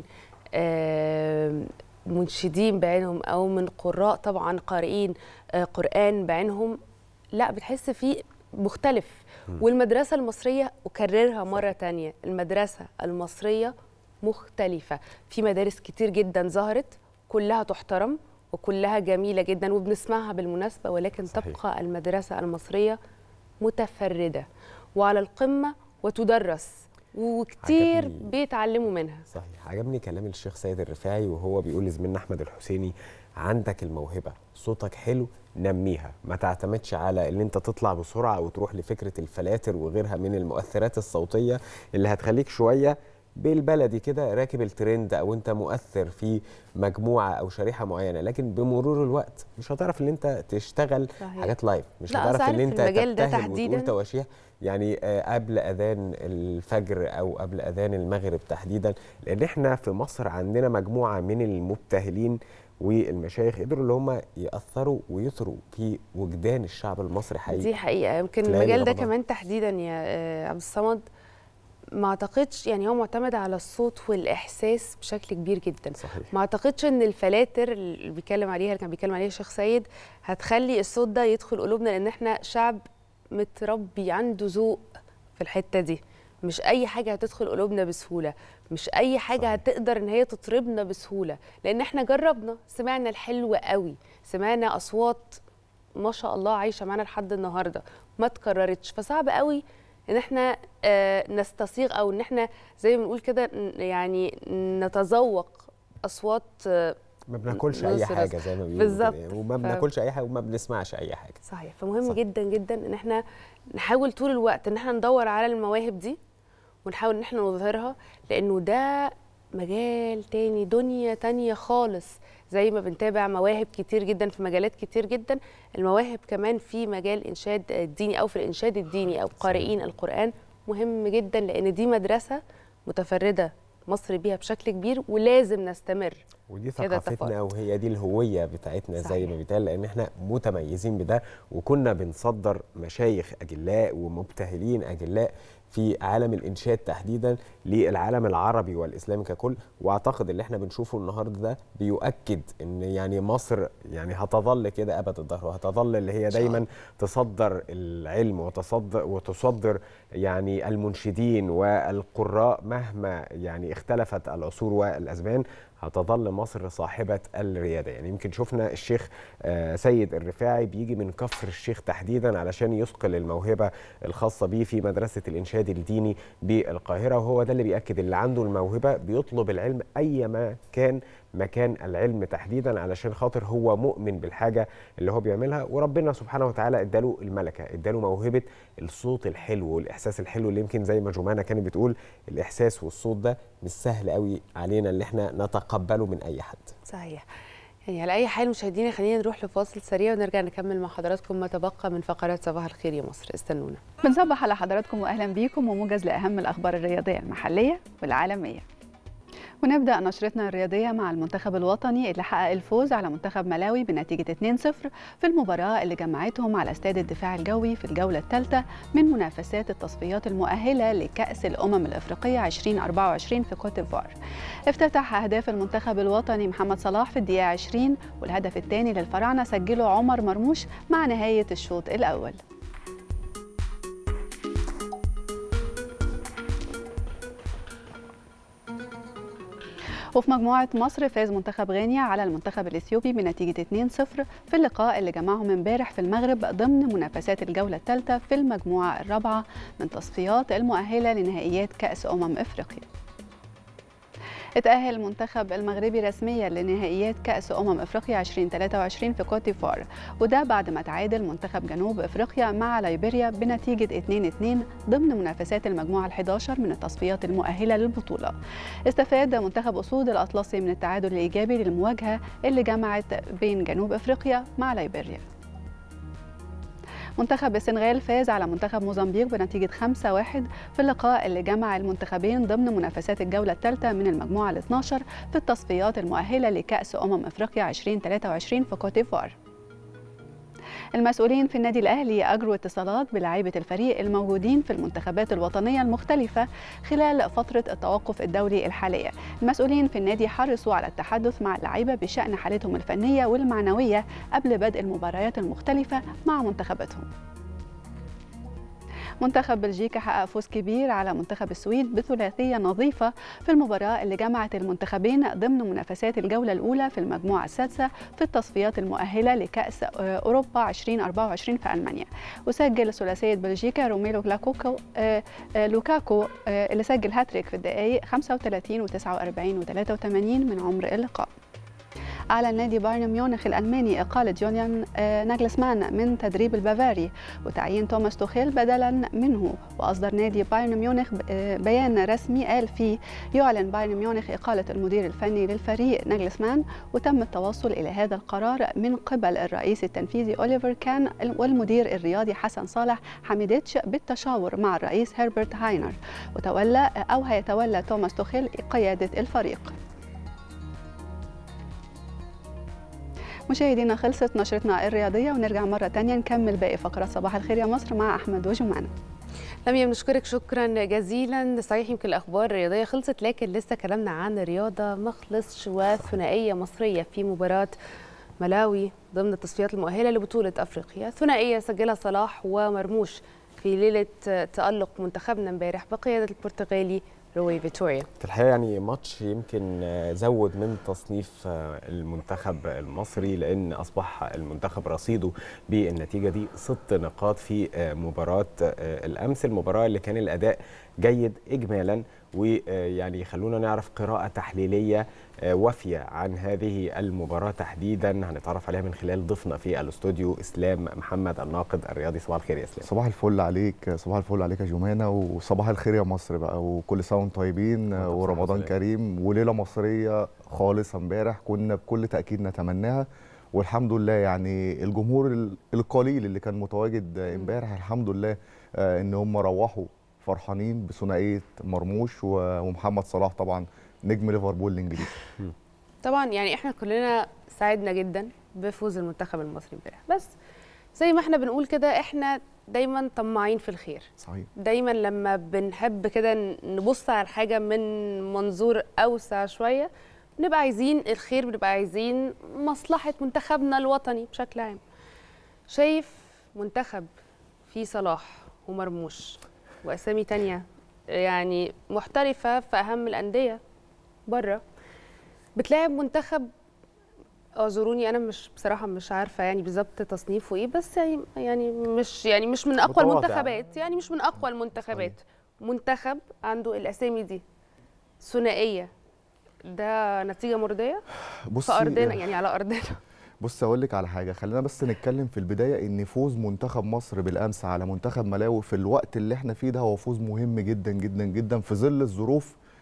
آه منشدين بعينهم او من قراء طبعا قارئين آه قرآن بعينهم، لا بتحس فيه مختلف. م. والمدرسة المصرية أكررها مرة تانية، المدرسة المصرية مختلفة، في مدارس كتير جدا ظهرت كلها تحترم وكلها جميلة جدا وبنسمعها بالمناسبة، ولكن صحيح. تبقى المدرسة المصرية متفردة وعلى القمة وتدرس وكتير عجبني. بيتعلموا منها. صحيح. عجبني كلام الشيخ سيد الرفاعي وهو بيقول لزميلنا أحمد الحسيني عندك الموهبة، صوتك حلو، نميها، ما تعتمدش على ان انت تطلع بسرعه وتروح لفكره الفلاتر وغيرها من المؤثرات الصوتيه اللي هتخليك شويه بالبلدي كده راكب الترند او انت مؤثر في مجموعه او شريحه معينه، لكن بمرور الوقت مش هتعرف ان انت تشتغل صحيح. حاجات لايف، مش هتعرف ان انت تبتهل وتقول تواشيح يعني قبل اذان الفجر او قبل اذان المغرب تحديدا، لان احنا في مصر عندنا مجموعه من المبتهلين والمشايخ قدروا اللي هم ياثروا ويثروا في وجدان الشعب المصري حقيقي. دي حقيقه. يمكن المجال ده كمان تحديدا يا عبد الصمد ما اعتقدش يعني هو معتمد على الصوت والاحساس بشكل كبير جدا. صحيح. ما اعتقدش ان الفلاتر اللي بيتكلم عليها اللي كان بيتكلم عليها الشيخ سيد هتخلي الصوت ده يدخل قلوبنا، لان احنا شعب متربي عنده ذوق في الحته دي، مش اي حاجه هتدخل قلوبنا بسهوله، مش اي حاجه صحيح. هتقدر ان هي تطربنا بسهوله، لان احنا جربنا، سمعنا الحلو قوي، سمعنا اصوات ما شاء الله عايشه معانا لحد النهارده ما اتكررتش، فصعب قوي ان احنا آه نستصيغ او ان احنا زي ما بنقول كده يعني نتذوق اصوات آه ما بناكلش اي حاجه زي ما بيقولوا بالظبط يعني، وما بناكلش اي حاجه وما بنسمعش اي حاجه. صحيح. فمهم صح. جدا جدا ان احنا نحاول طول الوقت ان احنا ندور على المواهب دي ونحاول ان احنا نظهرها، لانه ده مجال تاني، دنيا تانية خالص. زي ما بنتابع مواهب كتير جدا في مجالات كتير جدا، المواهب كمان في مجال انشاد الديني او في الانشاد الديني او قارئين القرآن مهم جدا، لان دي مدرسة متفردة مصر بيها بشكل كبير ولازم نستمر. ودي ثقافتنا وهي دي الهويه بتاعتنا زي ما بيتقال، لان احنا متميزين بده وكنا بنصدر مشايخ اجلاء ومبتهلين اجلاء في عالم الانشاد تحديدا للعالم العربي والاسلامي ككل، واعتقد اللي احنا بنشوفه النهارده ده بيؤكد ان يعني مصر يعني هتظل كده ابد الدهر، وهتظل اللي هي دايما تصدر العلم وتصدر وتصدر يعني المنشدين والقراء مهما يعني اختلفت العصور والازمان، هتظل مصر صاحبة الريادة. يعني يمكن شفنا الشيخ سيد الرفاعي بيجي من كفر الشيخ تحديدا علشان يثقل الموهبة الخاصة بيه في مدرسة الإنشاد الديني بالقاهرة، وهو ده اللي بيأكد اللي عنده الموهبة بيطلب العلم أيما كان مكان العلم تحديدا، علشان خاطر هو مؤمن بالحاجة اللي هو بيعملها، وربنا سبحانه وتعالى اداله الملكة، اداله موهبة الصوت الحلو والإحساس الحلو، اللي يمكن زي ما جمانة كانت بتقول الإحساس والصوت ده مش سهل قوي علينا اللي احنا نتقبله من أي حد. صحيح. يعني على اي حال مشاهدينا خلينا نروح لفاصل سريع ونرجع نكمل مع حضراتكم ما تبقى من فقرات صباح الخير يا مصر. استنونا. بنصبح على حضراتكم واهلا بيكم وموجز لاهم الاخبار الرياضيه المحليه والعالميه. ونبدأ نشرتنا الرياضية مع المنتخب الوطني اللي حقق الفوز على منتخب ملاوي بنتيجة اثنين صفر في المباراة اللي جمعتهم على استاد الدفاع الجوي في الجولة الثالثة من منافسات التصفيات المؤهلة لكأس الأمم الأفريقية ألفين وأربعة وعشرين في كوت ديفوار. افتتح أهداف المنتخب الوطني محمد صلاح في الدقيقة عشرين، والهدف الثاني للفراعنة سجله عمر مرموش مع نهاية الشوط الأول. وفي مجموعة مصر فاز منتخب غينيا على المنتخب الإثيوبي بنتيجة اثنين صفر في اللقاء اللي جمعهم امبارح في المغرب ضمن منافسات الجولة الثالثة في المجموعة الرابعة من تصفيات المؤهلة لنهائيات كأس أمم إفريقيا. اتأهل المنتخب المغربي رسميا لنهائيات كأس أمم إفريقيا ألفين وثلاثة وعشرين في كوت ديفوار، وده بعد ما تعادل منتخب جنوب إفريقيا مع ليبيريا بنتيجة اثنين اثنين ضمن منافسات المجموعة الحادية عشرة من التصفيات المؤهلة للبطولة. استفاد منتخب أسود الأطلسي من التعادل الإيجابي للمواجهة اللي جمعت بين جنوب إفريقيا مع ليبيريا. منتخب السنغال فاز على منتخب موزمبيق بنتيجة خمسة واحد في اللقاء اللي جمع المنتخبين ضمن منافسات الجولة الثالثة من المجموعة الاثنى عشر في التصفيات المؤهلة لكأس أمم إفريقيا ألفين وثلاثة وعشرين في كوت ديفوار. المسؤولين في النادي الأهلي أجروا اتصالات بلاعيبة الفريق الموجودين في المنتخبات الوطنية المختلفة خلال فترة التوقف الدولي الحالية. المسؤولين في النادي حرصوا على التحدث مع اللعيبة بشأن حالتهم الفنية والمعنوية قبل بدء المباريات المختلفة مع منتخباتهم. منتخب بلجيكا حقق فوز كبير على منتخب السويد بثلاثية نظيفة في المباراة اللي جمعت المنتخبين ضمن منافسات الجولة الأولى في المجموعة السادسة في التصفيات المؤهلة لكأس أوروبا ألفين وأربعة وعشرين في ألمانيا. وسجل ثلاثية بلجيكا روميلو لوكاكو لوكاكو اللي سجل هاتريك في الدقائق خمسة وثلاثين وتسعة وأربعين وثلاثة وثمانين من عمر اللقاء. أعلن نادي بايرن ميونخ الألماني إقالة جوليان ناجلسمان من تدريب البافاري وتعيين توماس توخيل بدلا منه. وأصدر نادي بايرن ميونخ بيان رسمي قال فيه يعلن بايرن ميونخ إقالة المدير الفني للفريق ناجلسمان، وتم التوصل إلى هذا القرار من قبل الرئيس التنفيذي أوليفر كان والمدير الرياضي حسن صالح حميديتش بالتشاور مع الرئيس هربرت هاينر، وتولى أو هيتولى توماس توخيل قيادة الفريق. مشاهدينا خلصت نشرتنا الرياضية، ونرجع مرة تانية نكمل باقي فقرات صباح الخير يا مصر مع أحمد وجمانة. لميا بنشكرك شكرا جزيلا. صحيح يمكن الأخبار الرياضية خلصت، لكن لسه كلامنا عن الرياضة ما خلصش، وثنائية مصرية في مباراة ملاوي ضمن التصفيات المؤهلة لبطولة أفريقيا. ثنائية سجلها صلاح ومرموش في ليلة تألق منتخبنا امبارح بقيادة البرتغالي روي فيتوريا. في الحقيقه يعني ماتش يمكن زود من تصنيف المنتخب المصري، لان اصبح المنتخب رصيده بالنتيجه دي ست نقاط في مباراه الامس، المباراه اللي كان الاداء جيد اجمالا. ويعني خلونا نعرف قراءه تحليليه وافيه عن هذه المباراه تحديدا هنتعرف عليها من خلال ضيفنا في الاستوديو اسلام محمد الناقد الرياضي. صباح الخير يا اسلام. صباح الفل عليك، صباح الفل عليك يا جمانه، وصباح الخير يا مصر بقى، وكل سنه وانتم طيبين ورمضان كريم وليله مصريه خالصه امبارح كنا بكل تاكيد نتمناها، والحمد لله يعني الجمهور القليل اللي كان متواجد امبارح الحمد لله ان هم روحوا فرحانين بثنائيه مرموش ومحمد صلاح طبعا نجم ليفربول الانجليزي. طبعا يعني احنا كلنا سعدنا جدا بفوز المنتخب المصري امبارح، بس زي ما احنا بنقول كده احنا دايما طماعين في الخير. صحيح. دايما لما بنحب كده نبص على الحاجه من منظور اوسع شويه بنبقى عايزين الخير، بنبقى عايزين مصلحه منتخبنا الوطني بشكل عام. شايف منتخب فيه صلاح ومرموش واسامي تانية يعني محترفه في اهم الانديه بره، بتلاعب منتخب اعذروني انا مش بصراحه مش عارفه يعني بالظبط تصنيفه ايه، بس يعني يعني مش يعني مش من اقوى المنتخبات، يعني مش من اقوى المنتخبات. منتخب عنده الاسامي دي ثنائيه، ده نتيجه مرضيه في ارضنا يعني على ارضنا. بص اقول لك على حاجه، خلينا بس نتكلم في البدايه ان فوز منتخب مصر بالامس على منتخب ملاوي في الوقت اللي احنا فيه ده هو فوز مهم جدا جدا جدا في ظل الظروف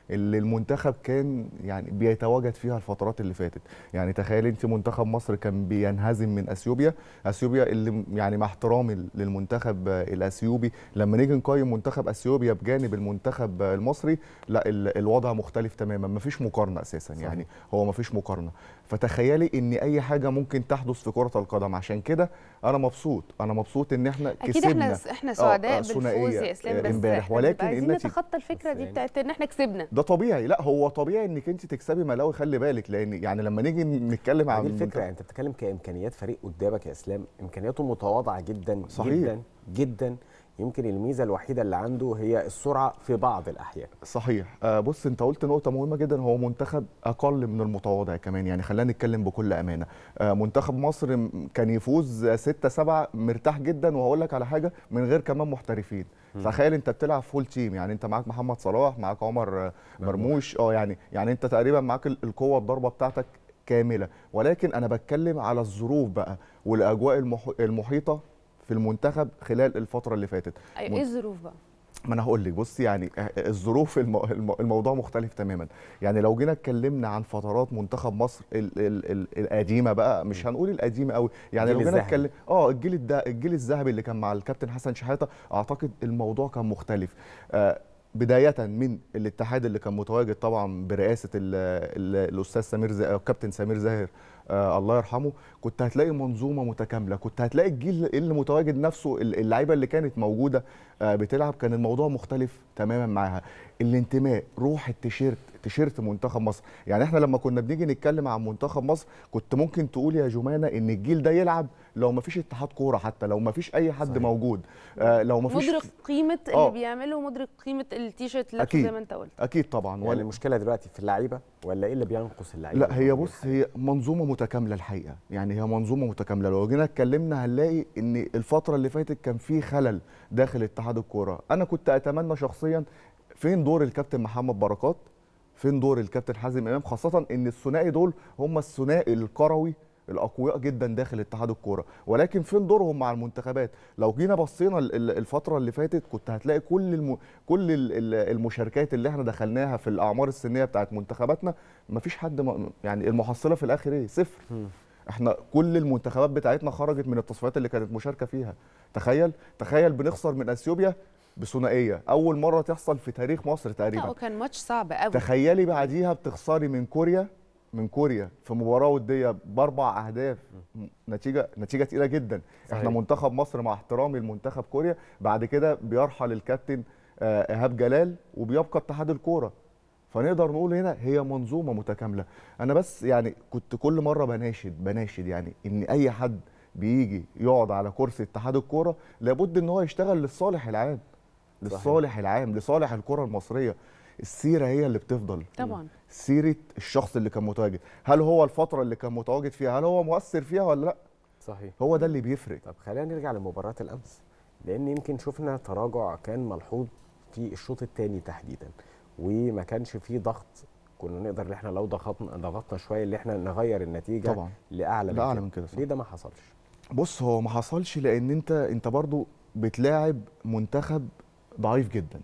اللي المنتخب كان يعني بيتواجد فيها الفترات اللي فاتت. يعني تخيل انت منتخب مصر كان بينهزم من اثيوبيا، اثيوبيا اللي يعني مع احترامي للمنتخب الاثيوبي لما نيجي نقيم منتخب اثيوبيا بجانب المنتخب المصري لا الوضع مختلف تماما، مفيش مقارنه اساسا. صحيح. يعني هو مفيش مقارنه. فتخيلي ان اي حاجه ممكن تحدث في كره القدم. عشان كده انا مبسوط انا مبسوط ان احنا اكيد كسبنا. احنا احنا سعداء بالفوز يا اسلام، امبارح، ولكن عايزين نتخطى الفكره دي بتاعت ان احنا كسبنا. ده طبيعي. لا هو طبيعي انك انت تكسبي ملاوي، خلي بالك، لان يعني لما نيجي نتكلم عن الفكره انت بتتكلم كامكانيات فريق قدامك يا اسلام، امكانياته متواضعه جدا. صحيح. جدا جدا. يمكن الميزه الوحيده اللي عنده هي السرعه في بعض الاحيان. صحيح. آه بص انت قلت نقطه مهمه جدا، هو منتخب اقل من المتواضع كمان. يعني خلينا نتكلم بكل امانه، آه منتخب مصر كان يفوز ستة سبعة مرتاح جدا، وهقول لك على حاجه من غير كمان محترفين. تخيل انت بتلعب فول تيم، يعني انت معاك محمد صلاح، معاك عمر مرموش، اه يعني يعني انت تقريبا معاك القوه الضربه بتاعتك كامله. ولكن انا بتكلم على الظروف بقى والاجواء المحيطه في المنتخب خلال الفتره اللي فاتت. ايه الظروف بقى؟ ما انا هقول لك. بصي يعني الظروف الموضوع مختلف تماما. يعني لو جينا اتكلمنا عن فترات منتخب مصر ال ال ال القديمه بقى، مش هنقول القديمه قوي، يعني لو جينا نتكلم اه الجيل ده الجيل الذهبي اللي كان مع الكابتن حسن شحاته، اعتقد الموضوع كان مختلف. آه بدايه من الاتحاد اللي كان متواجد طبعا برئاسه ال ال الاستاذ سمير زاهر، الكابتن سمير زاهر آه الله يرحمه، كنت هتلاقي منظومه متكامله، كنت هتلاقي الجيل اللي متواجد نفسه، اللعيبه اللي كانت موجوده آه بتلعب، كان الموضوع مختلف تماما معاها. الانتماء، روح التيشيرت، تيشيرت منتخب مصر. يعني احنا لما كنا بنيجي نتكلم عن منتخب مصر كنت ممكن تقول يا جمانه ان الجيل ده يلعب لو ما فيش اتحاد كوره، حتى لو ما فيش اي حد صحيح. موجود، آه لو ما فيش مدرك قيمه اللي آه. بيعمله، مدرك قيمه التيشيرت لابسه زي ما انت قلت. اكيد طبعا. يعني المشكله دلوقتي في اللعيبه ولا ايه اللي بينقص اللعيبه؟ لا هي بص هي منظومه متكامله الحقيقه. يعني هي منظومه متكامله. لو جينا اتكلمنا هنلاقي ان الفتره اللي فاتت كان في خلل داخل اتحاد الكوره. انا كنت اتمنى شخصيا فين دور الكابتن محمد بركات، فين دور الكابتن حازم امام، خاصه ان الثنائي دول هم الثنائي الكروي الاقوياء جدا داخل اتحاد الكوره. ولكن فين دورهم مع المنتخبات؟ لو جينا بصينا الفتره اللي فاتت كنت هتلاقي كل الم... كل المشاركات اللي احنا دخلناها في الاعمار السنيه بتاعت منتخباتنا مفيش حد م... يعني المحصله في الاخر ايه؟ صفر. م. احنا كل المنتخبات بتاعتنا خرجت من التصفيات اللي كانت مشاركه فيها. تخيل تخيل بنخسر من اثيوبيا بثنائيه، اول مره تحصل في تاريخ مصر تقريبا. لا وكان ماتش صعب قوي. تخيلي بعديها بتخسري من كوريا من كوريا في مباراه وديه باربع اهداف، نتيجه نتيجه تقيله جدا. صحيح. احنا منتخب مصر مع احترامي لمنتخب كوريا بعد كده بيرحل الكابتن ايهاب جلال وبيبقى اتحاد الكوره. فنقدر نقول هنا هي منظومه متكامله. انا بس يعني كنت كل مره بناشد بناشد يعني ان اي حد بيجي يقعد على كرسي اتحاد الكوره لابد ان هو يشتغل للصالح العام، للصالح صحيح. العام، لصالح الكره المصريه. السيره هي اللي بتفضل طبعا، سيره الشخص اللي كان متواجد، هل هو الفتره اللي كان متواجد فيها هل هو مؤثر فيها ولا لا؟ صحيح، هو ده اللي بيفرق. طب خلينا نرجع لمباراه الامس، لان يمكن شفنا تراجع كان ملحوظ في الشوط الثاني تحديدا، وما كانش فيه ضغط. كنا نقدر ان احنا لو ضغطنا ضغطنا شويه ان احنا نغير النتيجه طبعا لاعلى من, لأعلى من كده. ليه ده ما حصلش؟ بص هو ما حصلش لان انت انت برضو بتلاعب منتخب ضعيف جدا،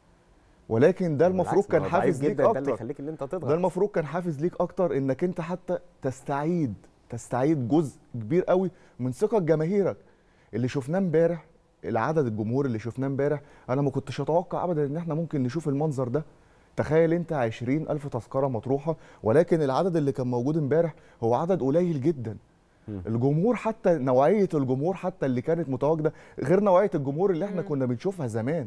ولكن ده المفروض كان حافز ليك اكتر. ده اللي يخليك ان انت تضغط. ده المفروض كان حافز ليك اكتر انك انت حتى تستعيد تستعيد جزء كبير قوي من ثقه جماهيرك. اللي شفناه امبارح، العدد الجمهور اللي شفناه امبارح، انا ما كنتش اتوقع ابدا ان احنا ممكن نشوف المنظر ده. تخيل انت عشرين ألف تذكره مطروحه، ولكن العدد اللي كان موجود امبارح هو عدد قليل جدا. م. الجمهور حتى نوعيه الجمهور حتى اللي كانت متواجده غير نوعيه الجمهور اللي احنا م. كنا بنشوفها زمان.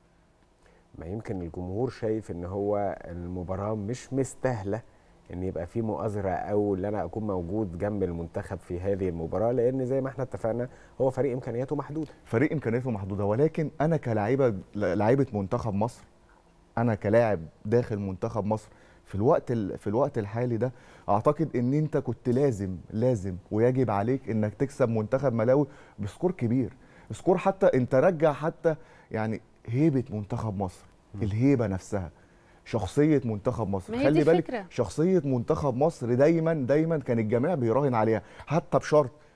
ما يمكن الجمهور شايف ان هو المباراه مش مستاهله ان يبقى في مؤازره او ان انا اكون موجود جنب المنتخب في هذه المباراه، لان زي ما احنا اتفقنا هو فريق امكانياته محدوده. فريق امكانياته محدوده، ولكن انا كلاعيبه لعيبه منتخب مصر، انا كلاعب داخل منتخب مصر في الوقت في الوقت الحالي ده، اعتقد ان انت كنت لازم لازم ويجب عليك انك تكسب منتخب ملاوي بسكور كبير، سكور حتى انت رجع حتى يعني هيبه منتخب مصر، م. الهيبه نفسها، شخصيه منتخب مصر. خلي بالك فكرة. شخصيه منتخب مصر دايما دايما كان الجميع بيراهن عليها، حتى بشرط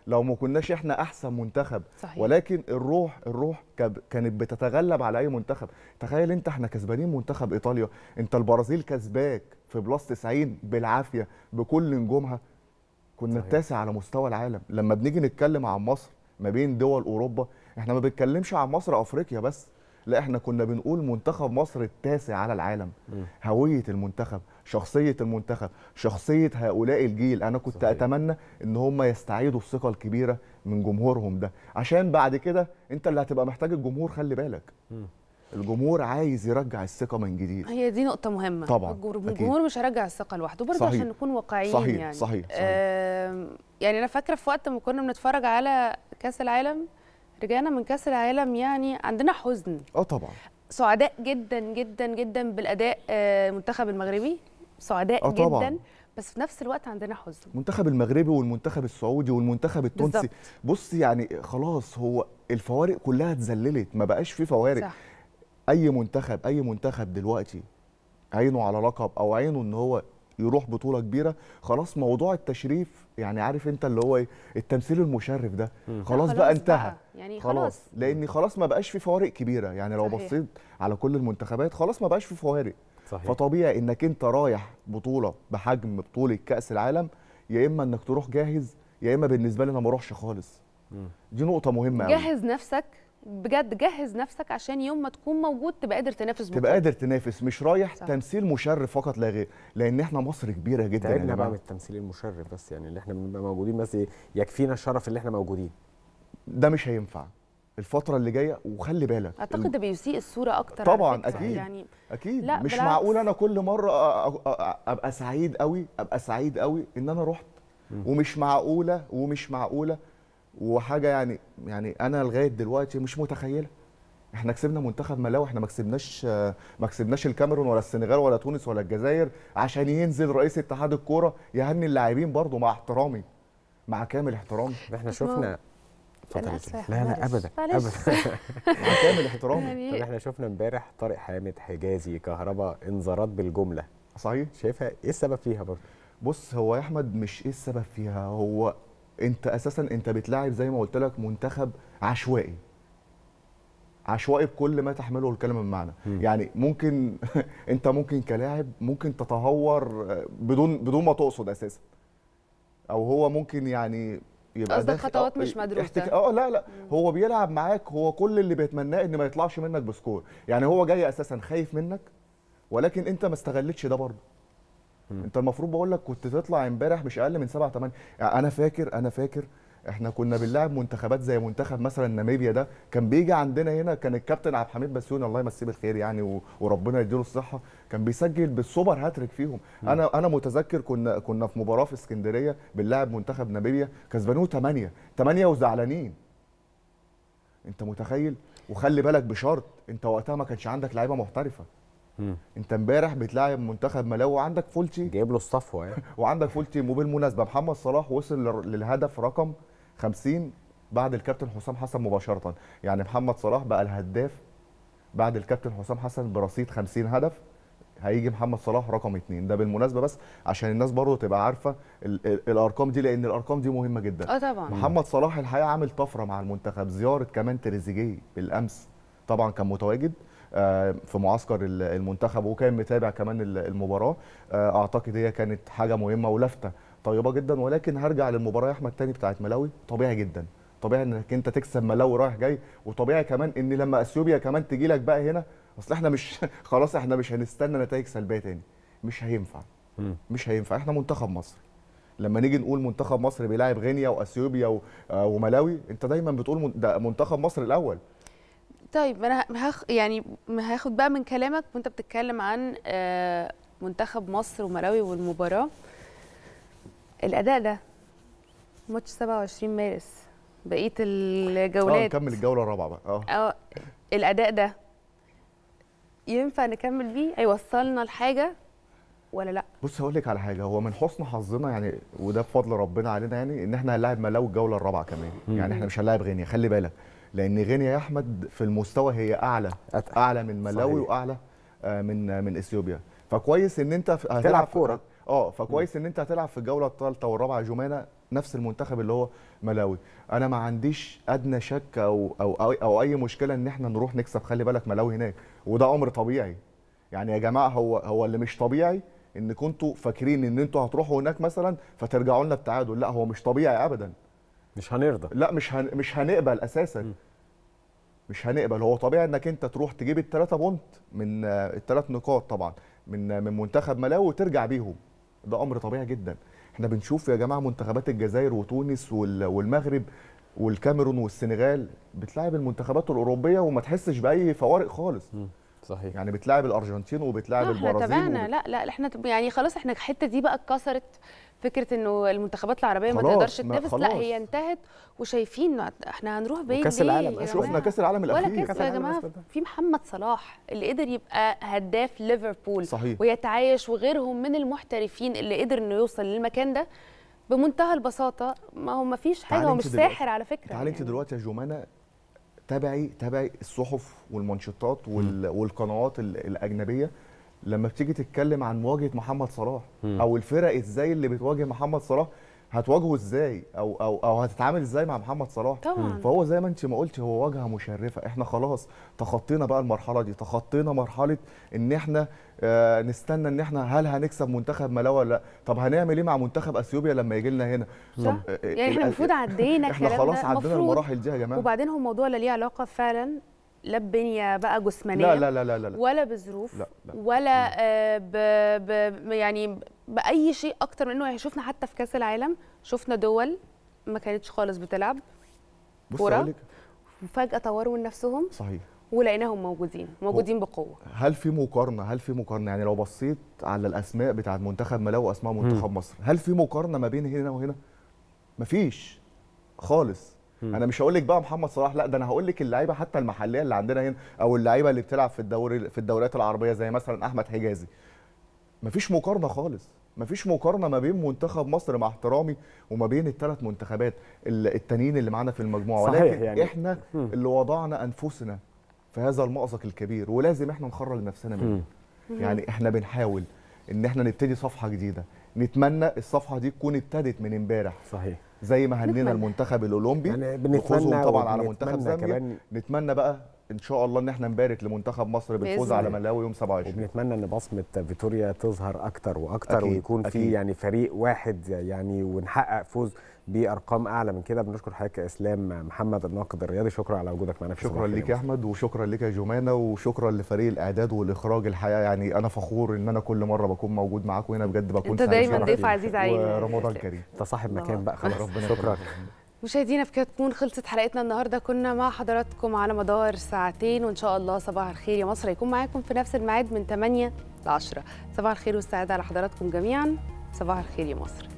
لو ما كناش احنا احسن منتخب. صحيح. ولكن الروح الروح كانت بتتغلب على اي منتخب. تخيل انت احنا كسبانين منتخب ايطاليا، انت البرازيل كسباك في بلس تسعين بالعافيه بكل نجومها، كنا التاسع على مستوى العالم. لما بنيجي نتكلم عن مصر ما بين دول اوروبا، احنا ما بنتكلمش عن مصر افريقيا بس، لا احنا كنا بنقول منتخب مصر التاسع على العالم. م. هويه المنتخب، شخصيه المنتخب، شخصيه هؤلاء الجيل، انا كنت صحيح. اتمنى ان هم يستعيدوا الثقه الكبيره من جمهورهم ده، عشان بعد كده انت اللي هتبقى محتاج الجمهور. خلي بالك م. الجمهور عايز يرجع الثقه من جديد. هي دي نقطه مهمه طبعا. الجمهور مش هيرجع الثقه لوحده برضه، عشان نكون واقعيين. صحيح. يعني صحيح. صحيح. آه يعني انا فاكره في وقت ما كنا بنتفرج على كاس العالم، رجعنا من كاس العالم يعني عندنا حزن. اه طبعا. سعداء جدا جدا جدا بالاداء المنتخب المغربي، سعداء جدا طبعًا. بس في نفس الوقت عندنا حزن. المنتخب المغربي والمنتخب السعودي والمنتخب التونسي بالزبط. بص يعني خلاص هو الفوارق كلها اتذللت، ما بقاش في فوارق. صح. اي منتخب اي منتخب دلوقتي عينه على لقب او عينه ان هو يروح بطوله كبيره، خلاص موضوع التشريف يعني عارف انت اللي هو التمثيل المشرف ده خلاص, خلاص بقى انتهى بقى. يعني خلاص, خلاص لان خلاص ما بقاش في فوارق كبيره. يعني لو صحيح. بصيت على كل المنتخبات خلاص ما بقاش في فوارق. صحيح. فطبيعي انك انت رايح بطوله بحجم بطوله كاس العالم، يا اما انك تروح جاهز يا اما بالنسبه لي انا ما اروحش خالص. مم. دي نقطه مهمه قوي. جهز نفسك بجد، جهز نفسك عشان يوم ما تكون موجود تبقى قادر تنافس بطولة. تبقى قادر تنافس، مش رايح صح. تمثيل مشرف فقط لا غير، لان احنا مصر كبيره جدا. تعبنا بقى من التمثيل المشرف بس، يعني اللي احنا بنبقى موجودين بس يكفينا الشرف اللي احنا موجودين. ده مش هينفع الفتره اللي جايه. وخلي بالك اعتقد ده بيسيء الصوره اكتر طبعا. اكيد يعني اكيد مش بالعكس. معقول انا كل مره ابقى سعيد قوي ابقى سعيد قوي ان انا رحت، ومش معقوله ومش معقوله وحاجه يعني يعني انا لغايه دلوقتي مش متخيله. احنا كسبنا منتخب ملاوي، احنا ما كسبناش ما كسبناش الكاميرون ولا السنغال ولا تونس ولا الجزائر عشان ينزل رئيس اتحاد الكوره يهني اللاعبين برضو، مع احترامي مع كامل احترامي. احنا شفنا اتفضل. لا لا ابدا ابدا مع كامل احترامي. طب احنا شفنا امبارح طارق حامد، حجازي، كهربا، انذارات بالجمله. صحيح. شايفها ايه السبب فيها برضه؟ بص هو يا احمد مش ايه السبب فيها، هو انت اساسا انت بتلاعب زي ما قلت لك منتخب عشوائي عشوائي بكل ما تحمله الكلمه من معنى. م. يعني ممكن انت ممكن كلاعب ممكن تتهور بدون بدون ما تقصد اساسا، او هو ممكن يعني يبقى قصدك خطوات مش مدروسه. اه لا لا م. هو بيلعب معاك، هو كل اللي بيتمناه ان ما يطلعش منك بسكور. يعني هو جاي اساسا خايف منك، ولكن انت ما استغلتش ده برضه. انت المفروض بقول لك كنت تطلع امبارح مش اقل من سبعة ثمانية. يعني انا فاكر انا فاكر احنا كنا بنلاعب منتخبات زي منتخب مثلا ناميبيا ده، كان بيجي عندنا هنا كان الكابتن عبد الحميد بسيوني الله يمسيه بالخير يعني وربنا يديله الصحه، كان بيسجل بالسوبر هاتريك فيهم. م. انا انا متذكر كنا كنا في مباراه في اسكندريه بنلاعب منتخب ناميبيا كسبانوه ثمانية ثمانية وزعلانين. انت متخيل؟ وخلي بالك بشرط انت وقتها ما كانش عندك لعيبه محترفه. مم. انت امبارح بتلاعب منتخب ملاوي وعندك فول تيم جايب له الصفوه يعني وعندك فول تيم. وبالمناسبه محمد صلاح وصل للهدف رقم خمسين بعد الكابتن حسام حسن مباشره. يعني محمد صلاح بقى الهداف بعد الكابتن حسام حسن برصيد خمسين هدف، هيجي محمد صلاح رقم اتنين. ده بالمناسبه بس عشان الناس برضه تبقى عارفه الارقام دي، لان الارقام دي مهمه جدا. اه طبعا. محمد صلاح الحقيقه عامل طفره مع المنتخب، زياره كمان تريزيجيه بالامس طبعا كان متواجد في معسكر المنتخب وكان متابع كمان المباراه. اعتقد هي كانت حاجه مهمه ولفته طيبه جدا. ولكن هرجع للمباراه يا احمد تاني بتاعت ملاوي، طبيعي جدا طبيعي انك انت تكسب ملاوي رايح جاي، وطبيعي كمان ان لما اثيوبيا كمان تجي لك بقى هنا، اصل احنا مش خلاص احنا مش هنستنى نتائج سلبيه تاني، مش هينفع مش هينفع. احنا منتخب مصر لما نيجي نقول منتخب مصر بيلاعب غينيا واثيوبيا وملاوي، انت دايما بتقول ده منتخب مصر الاول. طيب انا هاخ يعني هاخد بقى من كلامك وانت بتتكلم عن منتخب مصر وملاوي والمباراه، الاداء ده ماتش سبعة وعشرين مارس بقيه الجولات اه نكمل الجوله الرابعه بقى اه اه الاداء ده ينفع نكمل بيه؟ هيوصلنا لحاجه ولا لا؟ بص هقول لك على حاجه، هو من حسن حظنا يعني وده بفضل ربنا علينا يعني ان احنا هنلاعب ملاوي الجوله الرابعه كمان. مم. يعني احنا مش هنلاعب غينيا، خلي بالك، لان غينيا يا احمد في المستوى هي اعلى أتقل. اعلى من ملاوي واعلى من من اثيوبيا. فكويس ان انت هتلعب كوره اه فكويس ان انت هتلعب في الجوله الثالثه والرابعه يا جمانه نفس المنتخب اللي هو ملاوي. انا ما عنديش ادنى شك او او او, أو اي مشكله ان احنا نروح نكسب، خلي بالك ملاوي هناك، وده امر طبيعي. يعني يا جماعه هو هو اللي مش طبيعي ان كنتوا فاكرين ان انتوا هتروحوا هناك مثلا فترجعوا لنا بتعادل، لا هو مش طبيعي ابدا. مش هنرضى، لا مش هن... مش هنقبل اساسا. م. مش هنقبل. هو طبيعي انك انت تروح تجيب الثلاثه بونت من الثلاث نقاط طبعا من من منتخب ملاوي وترجع بيهم، ده امر طبيعي جدا. احنا بنشوف يا جماعه منتخبات الجزائر وتونس والمغرب والكاميرون والسنغال بتلاعب المنتخبات الاوروبيه وما تحسش باي فوارق خالص. م. صحيح. يعني بتلاعب الارجنتين وبتلاعب البرازيل. احنا تابعنا وب... لا لا احنا يعني خلاص احنا الحته دي بقى اتكسرت، فكره انه المنتخبات العربيه ما تقدرش تنافس، لا هي انتهت، وشايفين احنا هنروح بعيد. كاس العالم شفنا كاس العالم الاخير، ولا كاس يا جماعه في محمد صلاح اللي قدر يبقى هداف ليفربول صحيح. ويتعايش، وغيرهم من المحترفين اللي قدر انه يوصل للمكان ده بمنتهى البساطه. ما هو ما فيش حاجه، هو مش ساحر على فكره. تعالي انت دلوقتي يا جمانه تابعي تابعي الصحف والمانشيتات والقنوات الاجنبيه لما بتيجي تتكلم عن مواجهه محمد صلاح م. او الفرق ازاي اللي بتواجه محمد صلاح، هتواجهه ازاي او او او هتتعامل ازاي مع محمد صلاح طبعا. فهو زي ما انت ما قلتي هو واجهه مشرفه. احنا خلاص تخطينا بقى المرحله دي، تخطينا مرحله ان احنا آه نستنى ان احنا هل هنكسب منتخب ملاوي ولا لا، طب هنعمل ايه مع منتخب اثيوبيا لما يجي لنا هنا. صح. طب يعني احنا المفروض عدينا احنا خلاص عدينا المراحل دي يا جماعه. وبعدين هو الموضوع لا ليه علاقه فعلا لا ببنيه بقى جسمانيه، لا لا لا لا, لا, لا. ولا بظروف، لا لا. ولا آه ب ب يعني باي شيء اكتر من انه شفنا حتى في كاس العالم شفنا دول ما كانتش خالص بتلعب كوره وفجاه طوروا من نفسهم. صحيح. ولقيناهم موجودين موجودين بقوه. هل في مقارنه هل في مقارنه يعني لو بصيت على الاسماء بتاعت منتخب ملاوي واسماء منتخب م. مصر، هل في مقارنه ما بين هنا وهنا؟ مفيش خالص. م. انا مش هقول لك بقى محمد صلاح، لا ده انا هقول لك اللعيبه حتى المحليه اللي عندنا هنا او اللعيبه اللي بتلعب في الدوري في الدوريات العربيه زي مثلا احمد حجازي. مفيش مقارنه خالص، مفيش مقارنه ما بين منتخب مصر مع احترامي وما بين الثلاث منتخبات التانيين اللي معانا في المجموعه، ولكن يعني احنا م. اللي وضعنا انفسنا في هذا المأزق الكبير ولازم احنا نخرج نفسنا منه. يعني احنا بنحاول ان احنا نبتدي صفحه جديده، نتمنى الصفحه دي تكون ابتدت من امبارح. صحيح. زي ما هنينا المنتخب الاولمبي يعني بنتمنى طبعا على منتخب زامبيا، نتمنى بقى ان شاء الله ان احنا نبارك لمنتخب مصر بالفوز على ملاوي يوم سبعة وعشرين. وبنتمنى ان بصمه فيتوريا تظهر اكتر واكتر أكيد. ويكون في يعني فريق واحد يعني ونحقق فوز بارقام اعلى من كده. بنشكر حضرتك يا اسلام محمد الناقد الرياضي، شكرا على وجودك معنا في شكرا ليك يا احمد، وشكرا ليك يا جمانه، وشكرا لفريق الاعداد والاخراج. الحقيقه يعني انا فخور ان انا كل مره بكون موجود معاكم هنا، بجد بكون انت دايما ضيف عزيز علينا ورمضان كريم. انت صاحب مكان بقى خلاص. ربنا شكرا. مشاهدينا بكده تكون خلصت حلقتنا النهارده، كنا مع حضراتكم على مدار ساعتين، وان شاء الله صباح الخير يا مصر هيكون معاكم في نفس الميعاد من ثمانية ل عشرة. صباح الخير والسعاده على حضراتكم جميعا. صباح الخير يا مصر.